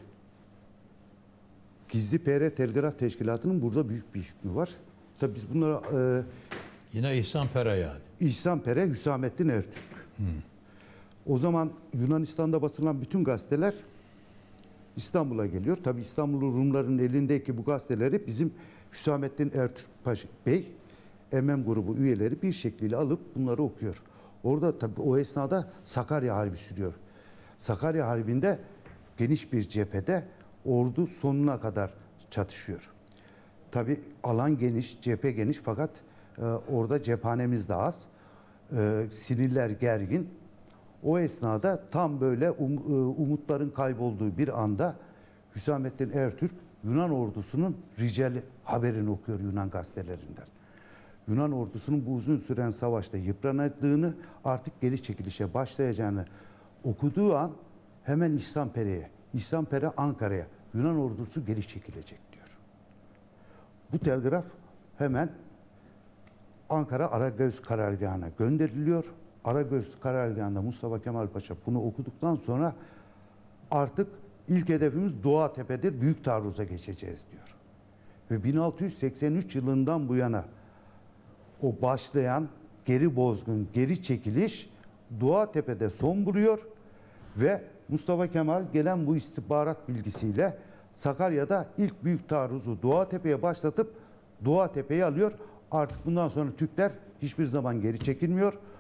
Gizli P R Telgraf Teşkilatı'nın burada büyük bir hükmü var. Tabii biz bunlara e, Yine İhsan Pere yani. İhsan Pere, Hüsamettin Ertürk. Hmm. O zaman Yunanistan'da basılan bütün gazeteler İstanbul'a geliyor. Tabii İstanbullu Rumların elindeki bu gazeteleri bizim Hüsamettin Ertürk Paşa Bey, M M grubu üyeleri bir şekliyle alıp bunları okuyor. Orada tabii o esnada Sakarya Harbi sürüyor. Sakarya Harbi'nde geniş bir cephede ordu sonuna kadar çatışıyor. Tabii alan geniş, cephe geniş fakat e, orada cephanemiz de az. E, sinirler gergin. O esnada tam böyle um, e, umutların kaybolduğu bir anda Hüsamettin Ertürk Yunan ordusunun ricali haberini okuyor Yunan gazetelerinden. Yunan ordusunun bu uzun süren savaşta yıpranadığını, artık geri çekilişe başlayacağını okuduğu an hemen İhsanpere'ye, İhsanpere Ankara'ya, Yunan ordusu geri çekilecek diyor. Bu telgraf hemen Ankara Aragöz karargahına gönderiliyor. Aragöz karargahında Mustafa Kemal Paşa bunu okuduktan sonra artık ilk hedefimiz Doğatepe'dir, büyük taarruza geçeceğiz diyor. Ve bin altı yüz seksen üç yılından bu yana o başlayan geri bozgun, geri çekiliş Doğatepe'de son buluyor ve Mustafa Kemal gelen bu istihbarat bilgisiyle Sakarya'da ilk büyük taarruzu Doğatepe'ye başlatıp Doğatepe'yi alıyor. Artık bundan sonra Türkler hiçbir zaman geri çekilmiyor.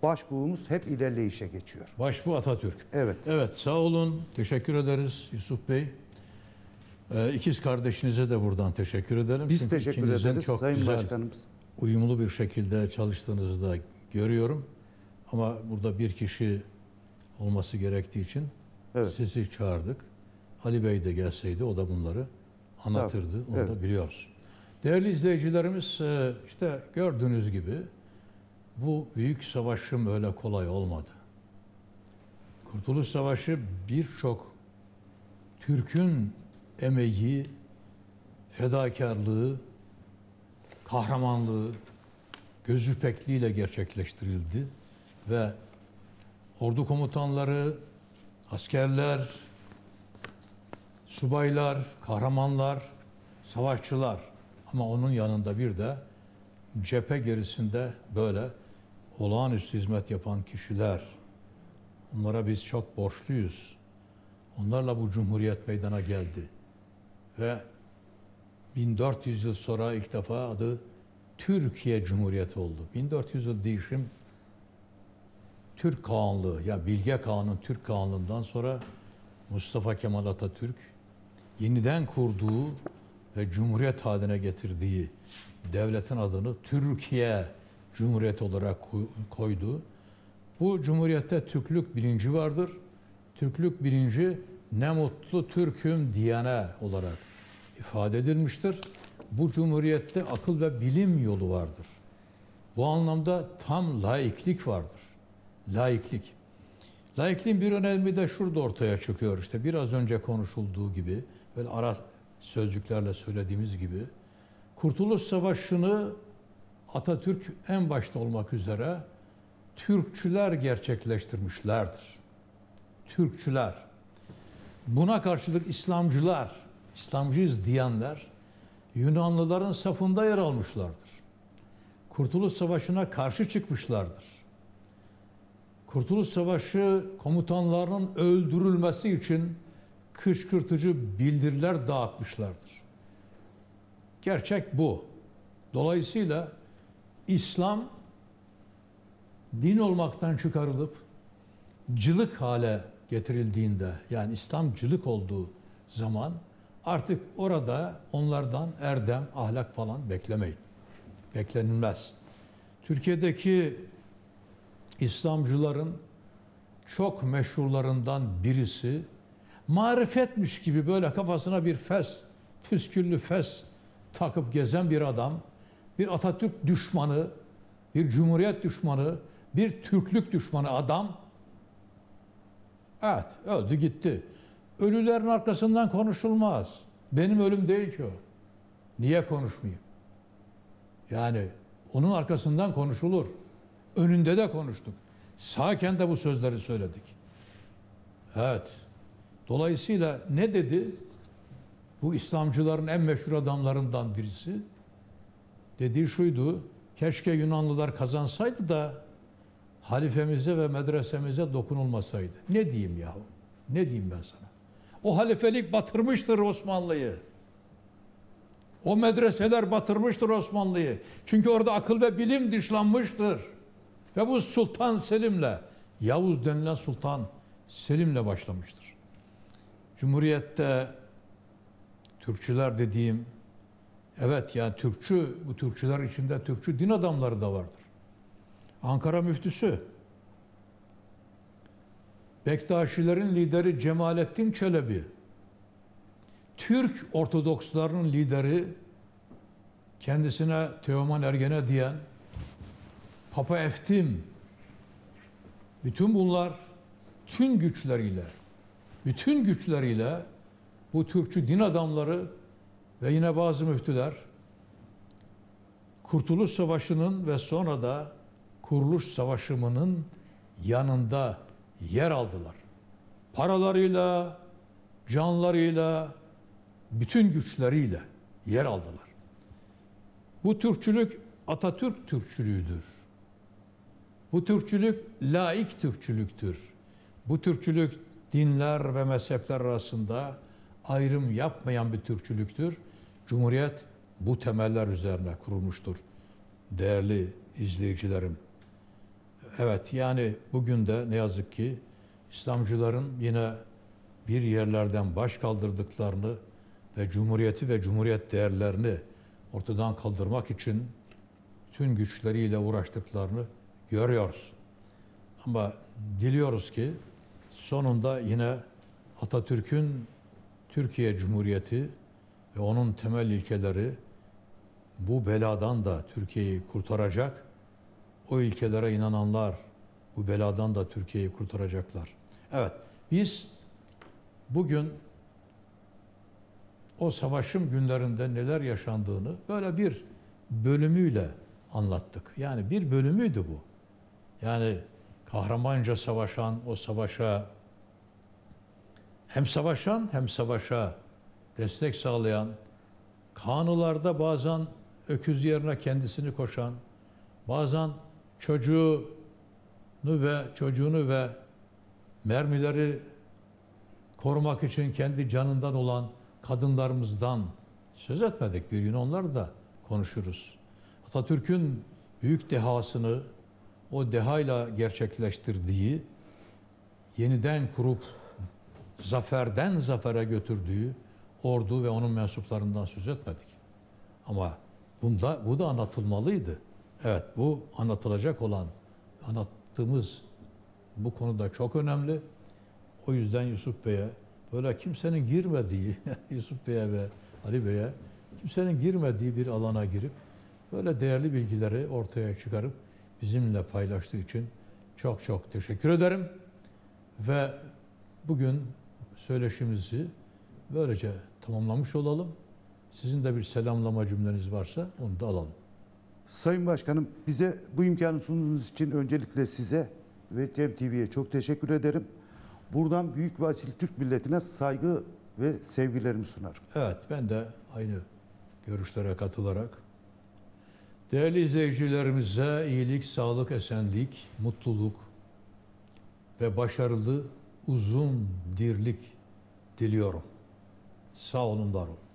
başbuğumuz hep ilerleyişe geçiyor. Başbuğ Atatürk. Evet. Evet, sağ olun. Teşekkür ederiz Yusuf Bey. Ee, ikiz kardeşinize de buradan teşekkür ederim. Biz Çünkü teşekkür ikinizin ederiz çok Sayın güzel, Başkanımız. uyumlu bir şekilde çalıştığınızı da görüyorum. Ama burada bir kişi olması gerektiği için Evet. sizi çağırdık. Ali Bey de gelseydi o da bunları anlatırdı. Tabii, Onu evet. da biliyoruz. Değerli izleyicilerimiz, e, işte gördüğünüz gibi bu büyük savaşım öyle kolay olmadı. Kurtuluş Savaşı birçok Türk'ün emeği, fedakarlığı, kahramanlığı, gözüpekliğiyle gerçekleştirildi ve ordu komutanları, askerler, subaylar, kahramanlar, savaşçılar, ama onun yanında bir de cephe gerisinde böyle olağanüstü hizmet yapan kişiler. Onlara biz çok borçluyuz. Onlarla bu Cumhuriyet meydana geldi. Ve bin dört yüz yıl sonra ilk defa adı Türkiye Cumhuriyeti oldu. bin dört yüz yıl değişim Türk Kağanlığı, ya Bilge Kağan'ın Türk Kağanlığından sonra Mustafa Kemal Atatürk yeniden kurduğu ve Cumhuriyet haline getirdiği devletin adını Türkiye Cumhuriyeti olarak koydu. Bu Cumhuriyette Türklük bilinci vardır. Türklük bilinci ne mutlu Türk'üm diyene olarak ifade edilmiştir. Bu Cumhuriyette akıl ve bilim yolu vardır. Bu anlamda tam laiklik vardır. Laiklik. Laikliğin bir önemi de şurada ortaya çıkıyor. İşte biraz önce konuşulduğu gibi, böyle ara sözcüklerle söylediğimiz gibi, Kurtuluş Savaşı'nı Atatürk en başta olmak üzere Türkçüler gerçekleştirmişlerdir. Türkçüler. Buna karşılık İslamcılar, İslamcıyız diyenler Yunanlıların safında yer almışlardır. Kurtuluş Savaşı'na karşı çıkmışlardır. Kurtuluş Savaşı komutanlarının öldürülmesi için kışkırtıcı bildiriler dağıtmışlardır. Gerçek bu. Dolayısıyla İslam din olmaktan çıkarılıp cılık hale getirildiğinde, yani İslamcılık olduğu zaman artık orada onlardan erdem, ahlak falan beklemeyin. Beklenilmez. Türkiye'deki İslamcıların çok meşhurlarından birisi marifetmiş gibi böyle kafasına bir fes, püsküllü fes takıp gezen bir adam, bir Atatürk düşmanı, bir Cumhuriyet düşmanı, bir Türklük düşmanı adam. Evet, öldü gitti. Ölülerin arkasından konuşulmaz. Benim ölüm değil ki o. Niye konuşmayayım? Yani onun arkasından konuşulur. Önünde de konuştuk. Sağken de bu sözleri söyledik. Evet. Dolayısıyla ne dedi? Bu İslamcıların en meşhur adamlarından birisi. Dediği şuydu: keşke Yunanlılar kazansaydı da halifemize ve medresemize dokunulmasaydı. Ne diyeyim yahu? Ne diyeyim ben sana? O halifelik batırmıştır Osmanlı'yı. O medreseler batırmıştır Osmanlı'yı. Çünkü orada akıl ve bilim dışlanmıştır. Ve bu Sultan Selim'le, Yavuz denilen Sultan Selim'le başlamıştır. Cumhuriyette Türkçüler dediğim, evet yani Türkçü, bu Türkçüler içinde Türkçü din adamları da vardır. Ankara müftüsü, Bektaşilerin lideri Cemalettin Çelebi, Türk Ortodokslarının lideri, kendisine Teoman Ergene diyen Papa Eftim, bütün bunlar tüm güçleriyle, bütün güçleriyle bu Türkçü din adamları ve yine bazı müftüler Kurtuluş Savaşı'nın ve sonra da Kuruluş Savaşı'nın yanında yer aldılar. Paralarıyla, canlarıyla, bütün güçleriyle yer aldılar. Bu Türkçülük Atatürk Türkçülüğüdür. Bu Türkçülük laik Türkçülüktür. Bu Türkçülük dinler ve mezhepler arasında ayrım yapmayan bir Türkçülüktür. Cumhuriyet bu temeller üzerine kurulmuştur. Değerli izleyicilerim, Evet, yani bugün de ne yazık ki İslamcıların yine bir yerlerden baş kaldırdıklarını ve Cumhuriyeti ve Cumhuriyet değerlerini ortadan kaldırmak için tüm güçleriyle uğraştıklarını görüyoruz. Ama diliyoruz ki sonunda yine Atatürk'ün Türkiye Cumhuriyeti ve onun temel ilkeleri bu beladan da Türkiye'yi kurtaracak. O ilkelere inananlar bu beladan da Türkiye'yi kurtaracaklar. Evet, biz bugün o savaşın günlerinde neler yaşandığını böyle bir bölümüyle anlattık. Yani bir bölümüydü bu. Yani kahramanca savaşan, o savaşa hem savaşan hem savaşa destek sağlayan, kanılarda bazen öküz yerine kendisini koşan, bazen çocuğunu ve çocuğunu ve mermileri korumak için kendi canından olan kadınlarımızdan söz etmedik. Bir gün onları da konuşuruz. Atatürk'ün büyük dehasını o dehayla gerçekleştirdiği, yeniden kurup zaferden zafere götürdüğü ordu ve onun mensuplarından söz etmedik. Ama bunda, bu da anlatılmalıydı. Evet, bu anlatılacak olan, anlattığımız bu konuda çok önemli. O yüzden Yusuf Bey'e, böyle kimsenin girmediği, Yusuf Bey'e ve Ali Bey'e, kimsenin girmediği bir alana girip, böyle değerli bilgileri ortaya çıkarıp bizimle paylaştığı için çok çok teşekkür ederim. Ve bugün söyleşimizi böylece tamamlamış olalım. Sizin de bir selamlama cümleniz varsa onu da alalım. Sayın Başkanım, bize bu imkanı sunduğunuz için öncelikle size ve Cem T V'ye çok teşekkür ederim. Buradan büyük ve asil Türk milletine saygı ve sevgilerimi sunarım. Evet, ben de aynı görüşlere katılarak değerli izleyicilerimize iyilik, sağlık, esenlik, mutluluk ve başarılı uzun dirlik diliyorum. Sağ olun, var olun.